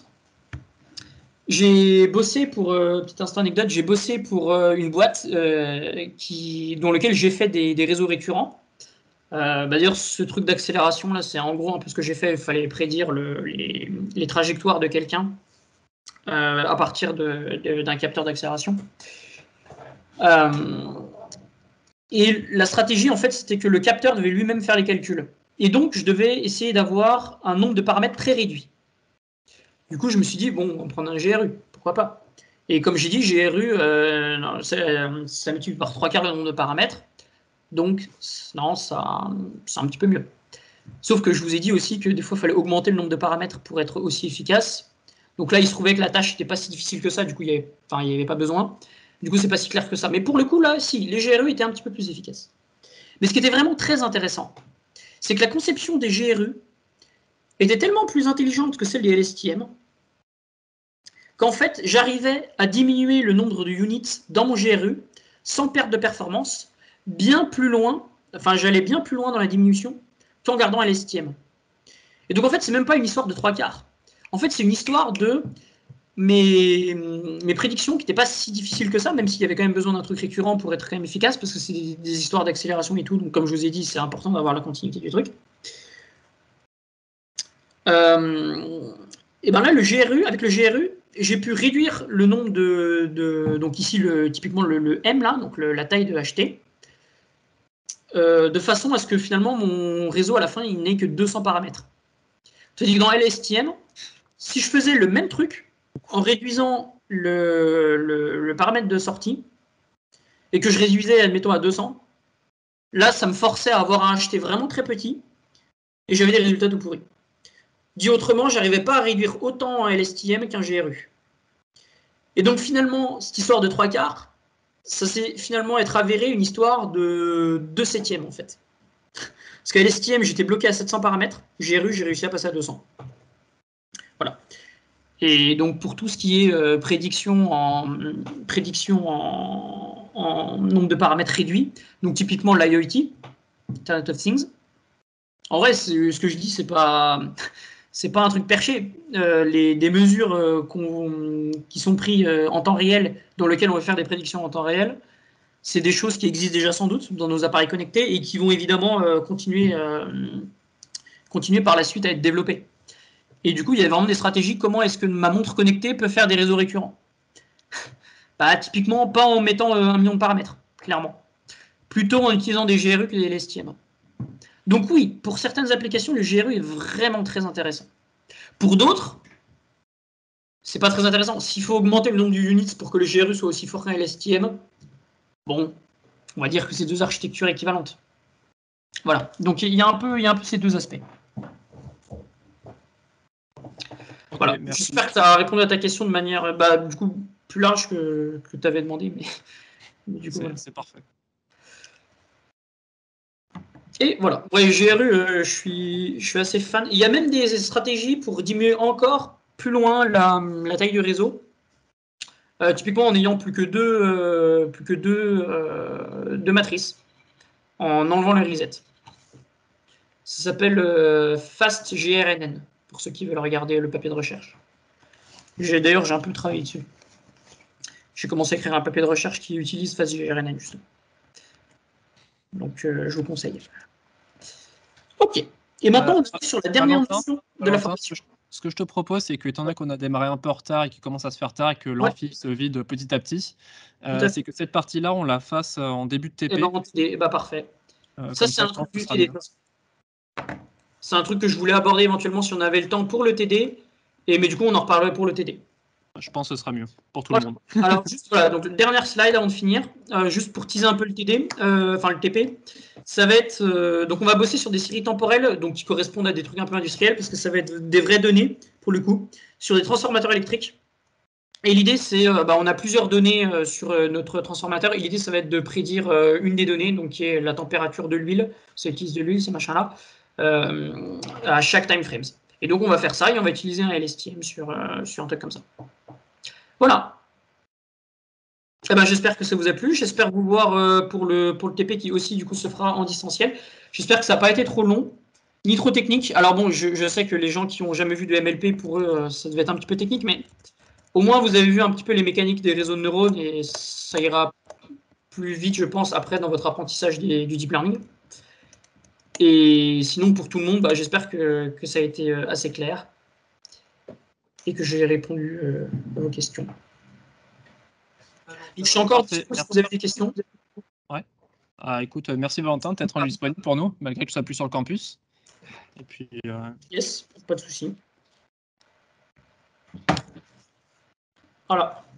j'ai bossé pour, euh, petite instant anecdote, j'ai bossé pour euh, une boîte euh, qui, dans laquelle j'ai fait des, des réseaux récurrents. Euh, bah D'ailleurs, ce truc d'accélération, là, c'est en gros un peu ce que j'ai fait. Il fallait prédire le, les, les trajectoires de quelqu'un euh, à partir de, de, d'un capteur d'accélération. Euh, et la stratégie, en fait, c'était que le capteur devait lui-même faire les calculs. Et donc, je devais essayer d'avoir un nombre de paramètres très réduit. Du coup, je me suis dit, bon, on va prendre un G R U, pourquoi pas. Et comme j'ai dit, G R U, euh, non, ça, ça multiplie par trois quarts le nombre de paramètres. Donc, non, ça, c'est un petit peu mieux. Sauf que je vous ai dit aussi que des fois, il fallait augmenter le nombre de paramètres pour être aussi efficace. Donc là, il se trouvait que la tâche n'était pas si difficile que ça, du coup, il n'y avait, enfin, avait pas besoin. Du coup, c'est pas si clair que ça. Mais pour le coup, là, si, les G R U étaient un petit peu plus efficaces. Mais ce qui était vraiment très intéressant, c'est que la conception des G R U était tellement plus intelligente que celle des L S T M qu'en fait, j'arrivais à diminuer le nombre de units dans mon G R U sans perte de performance, bien plus loin, enfin, j'allais bien plus loin dans la diminution qu'en gardant L S T M. Et donc, en fait, c'est même pas une histoire de trois quarts. En fait, c'est une histoire de mes, mes prédictions qui n'étaient pas si difficiles que ça, même s'il y avait quand même besoin d'un truc récurrent pour être quand même efficace, parce que c'est des, des histoires d'accélération et tout. Donc, comme je vous ai dit, c'est important d'avoir la continuité du truc. Euh, et bien là, le G R U, avec le G R U, j'ai pu réduire le nombre de, de donc ici le, typiquement le, le M là, donc le, la taille de H T, euh, de façon à ce que finalement mon réseau à la fin il n'ait que deux cents paramètres. C'est-à-dire que dans L S T M, si je faisais le même truc en réduisant le, le, le paramètre de sortie et que je réduisais admettons à deux cents, là ça me forçait à avoir un H T vraiment très petit et j'avais des résultats tout pourris. Dit autrement, je n'arrivais pas à réduire autant un L S T M qu'un G R U. Et donc finalement, cette histoire de trois quarts, ça s'est finalement être avéré une histoire de deux septièmes en fait. Parce qu'à L S T M, j'étais bloqué à sept cents paramètres, G R U, j'ai réussi à passer à deux cents. Voilà. Et donc pour tout ce qui est euh, prédiction, en, prédiction en, en nombre de paramètres réduits, donc typiquement l'I O T, Internet of Things, en vrai, ce que je dis, c'est pas... c'est pas un truc perché. Euh, les, des mesures euh, qui sont prises euh, en temps réel, dans lesquelles on va faire des prédictions en temps réel, c'est des choses qui existent déjà sans doute dans nos appareils connectés et qui vont évidemment euh, continuer, euh, continuer par la suite à être développées. Et du coup, il y a vraiment des stratégies. Comment est-ce que ma montre connectée peut faire des réseaux récurrents? Bah, typiquement, pas en mettant euh, un million de paramètres, clairement. Plutôt en utilisant des G R U que des L S T M. Donc oui, pour certaines applications, le G R U est vraiment très intéressant. Pour d'autres, c'est pas très intéressant. S'il faut augmenter le nombre de units pour que le G R U soit aussi fort qu'un L S T M, bon, on va dire que c'est deux architectures équivalentes. Voilà. Donc il y a un peu, il y a un peu ces deux aspects. Okay, voilà. J'espère que ça a répondu à ta question de manière, bah, du coup, plus large que, que tu avais demandé, mais, mais du coup, c'est voilà. parfait. Et voilà. Ouais, G R U, euh, je suis, je suis assez fan. Il y a même des stratégies pour diminuer encore plus loin la, la taille du réseau. Euh, typiquement en ayant plus que deux, euh, plus que deux, euh, deux matrices, en enlevant les resets. Ça s'appelle euh, FastGRNN, pour ceux qui veulent regarder le papier de recherche. J'ai d'ailleurs j'ai un peu travaillé dessus. J'ai commencé à écrire un papier de recherche qui utilise FastGRNN justement. Donc euh, je vous conseille. Ok. Et maintenant, Euh, on est sur la dernière Valentin, notion de la Valentin, formation. ce que je- ce que je te propose, c'est que, étant donné qu'on a démarré un peu en retard et qu'il commence à se faire tard et que l'amphi se vide petit à petit, euh, Tout à fait. c'est que cette partie-là, on la fasse euh, en début de Eh T P. ben, en T D, eh ben, parfait. Euh, Ça, comme c'est ça, un je pense truc que du ce sera T D. mieux. C'est un truc que je voulais aborder éventuellement si on avait le temps pour le T D. Et, mais du coup, on en reparlerait pour le T D. Je pense que ce sera mieux pour tout Voilà. le monde. Alors, juste, voilà, donc dernière slide avant de finir, euh, juste pour teaser un peu le T D, euh, enfin le T P, ça va être, euh, donc on va bosser sur des séries temporelles, donc qui correspondent à des trucs un peu industriels, parce que ça va être des vraies données, pour le coup, sur des transformateurs électriques. Et l'idée, c'est, euh, bah, on a plusieurs données euh, sur euh, notre transformateur, et l'idée, ça va être de prédire euh, une des données, donc qui est la température de l'huile, c'est l'utilise de l'huile, ces machins-là, euh, à chaque time frames. Et donc, on va faire ça, et on va utiliser un L S T M sur, euh, sur un truc comme ça. Voilà. Eh ben, j'espère que ça vous a plu. J'espère vous voir euh, pour, le, pour le T P qui aussi du coup se fera en distanciel. J'espère que ça n'a pas été trop long, ni trop technique. Alors bon, je, je sais que les gens qui n'ont jamais vu de M L P, pour eux, euh, ça devait être un petit peu technique, mais au moins vous avez vu un petit peu les mécaniques des réseaux de neurones et ça ira plus vite, je pense, après dans votre apprentissage des, du deep learning. Et sinon, pour tout le monde, bah, j'espère que, que ça a été euh, assez clair et que j'ai répondu euh, à vos questions. Je suis encore Parfait, si vous avez des questions. Ouais. Ah, écoute, euh, merci Valentin d'être rendu disponible pour nous, malgré que je sois plus sur le campus. Et puis, euh, Yes, pas de souci. Voilà.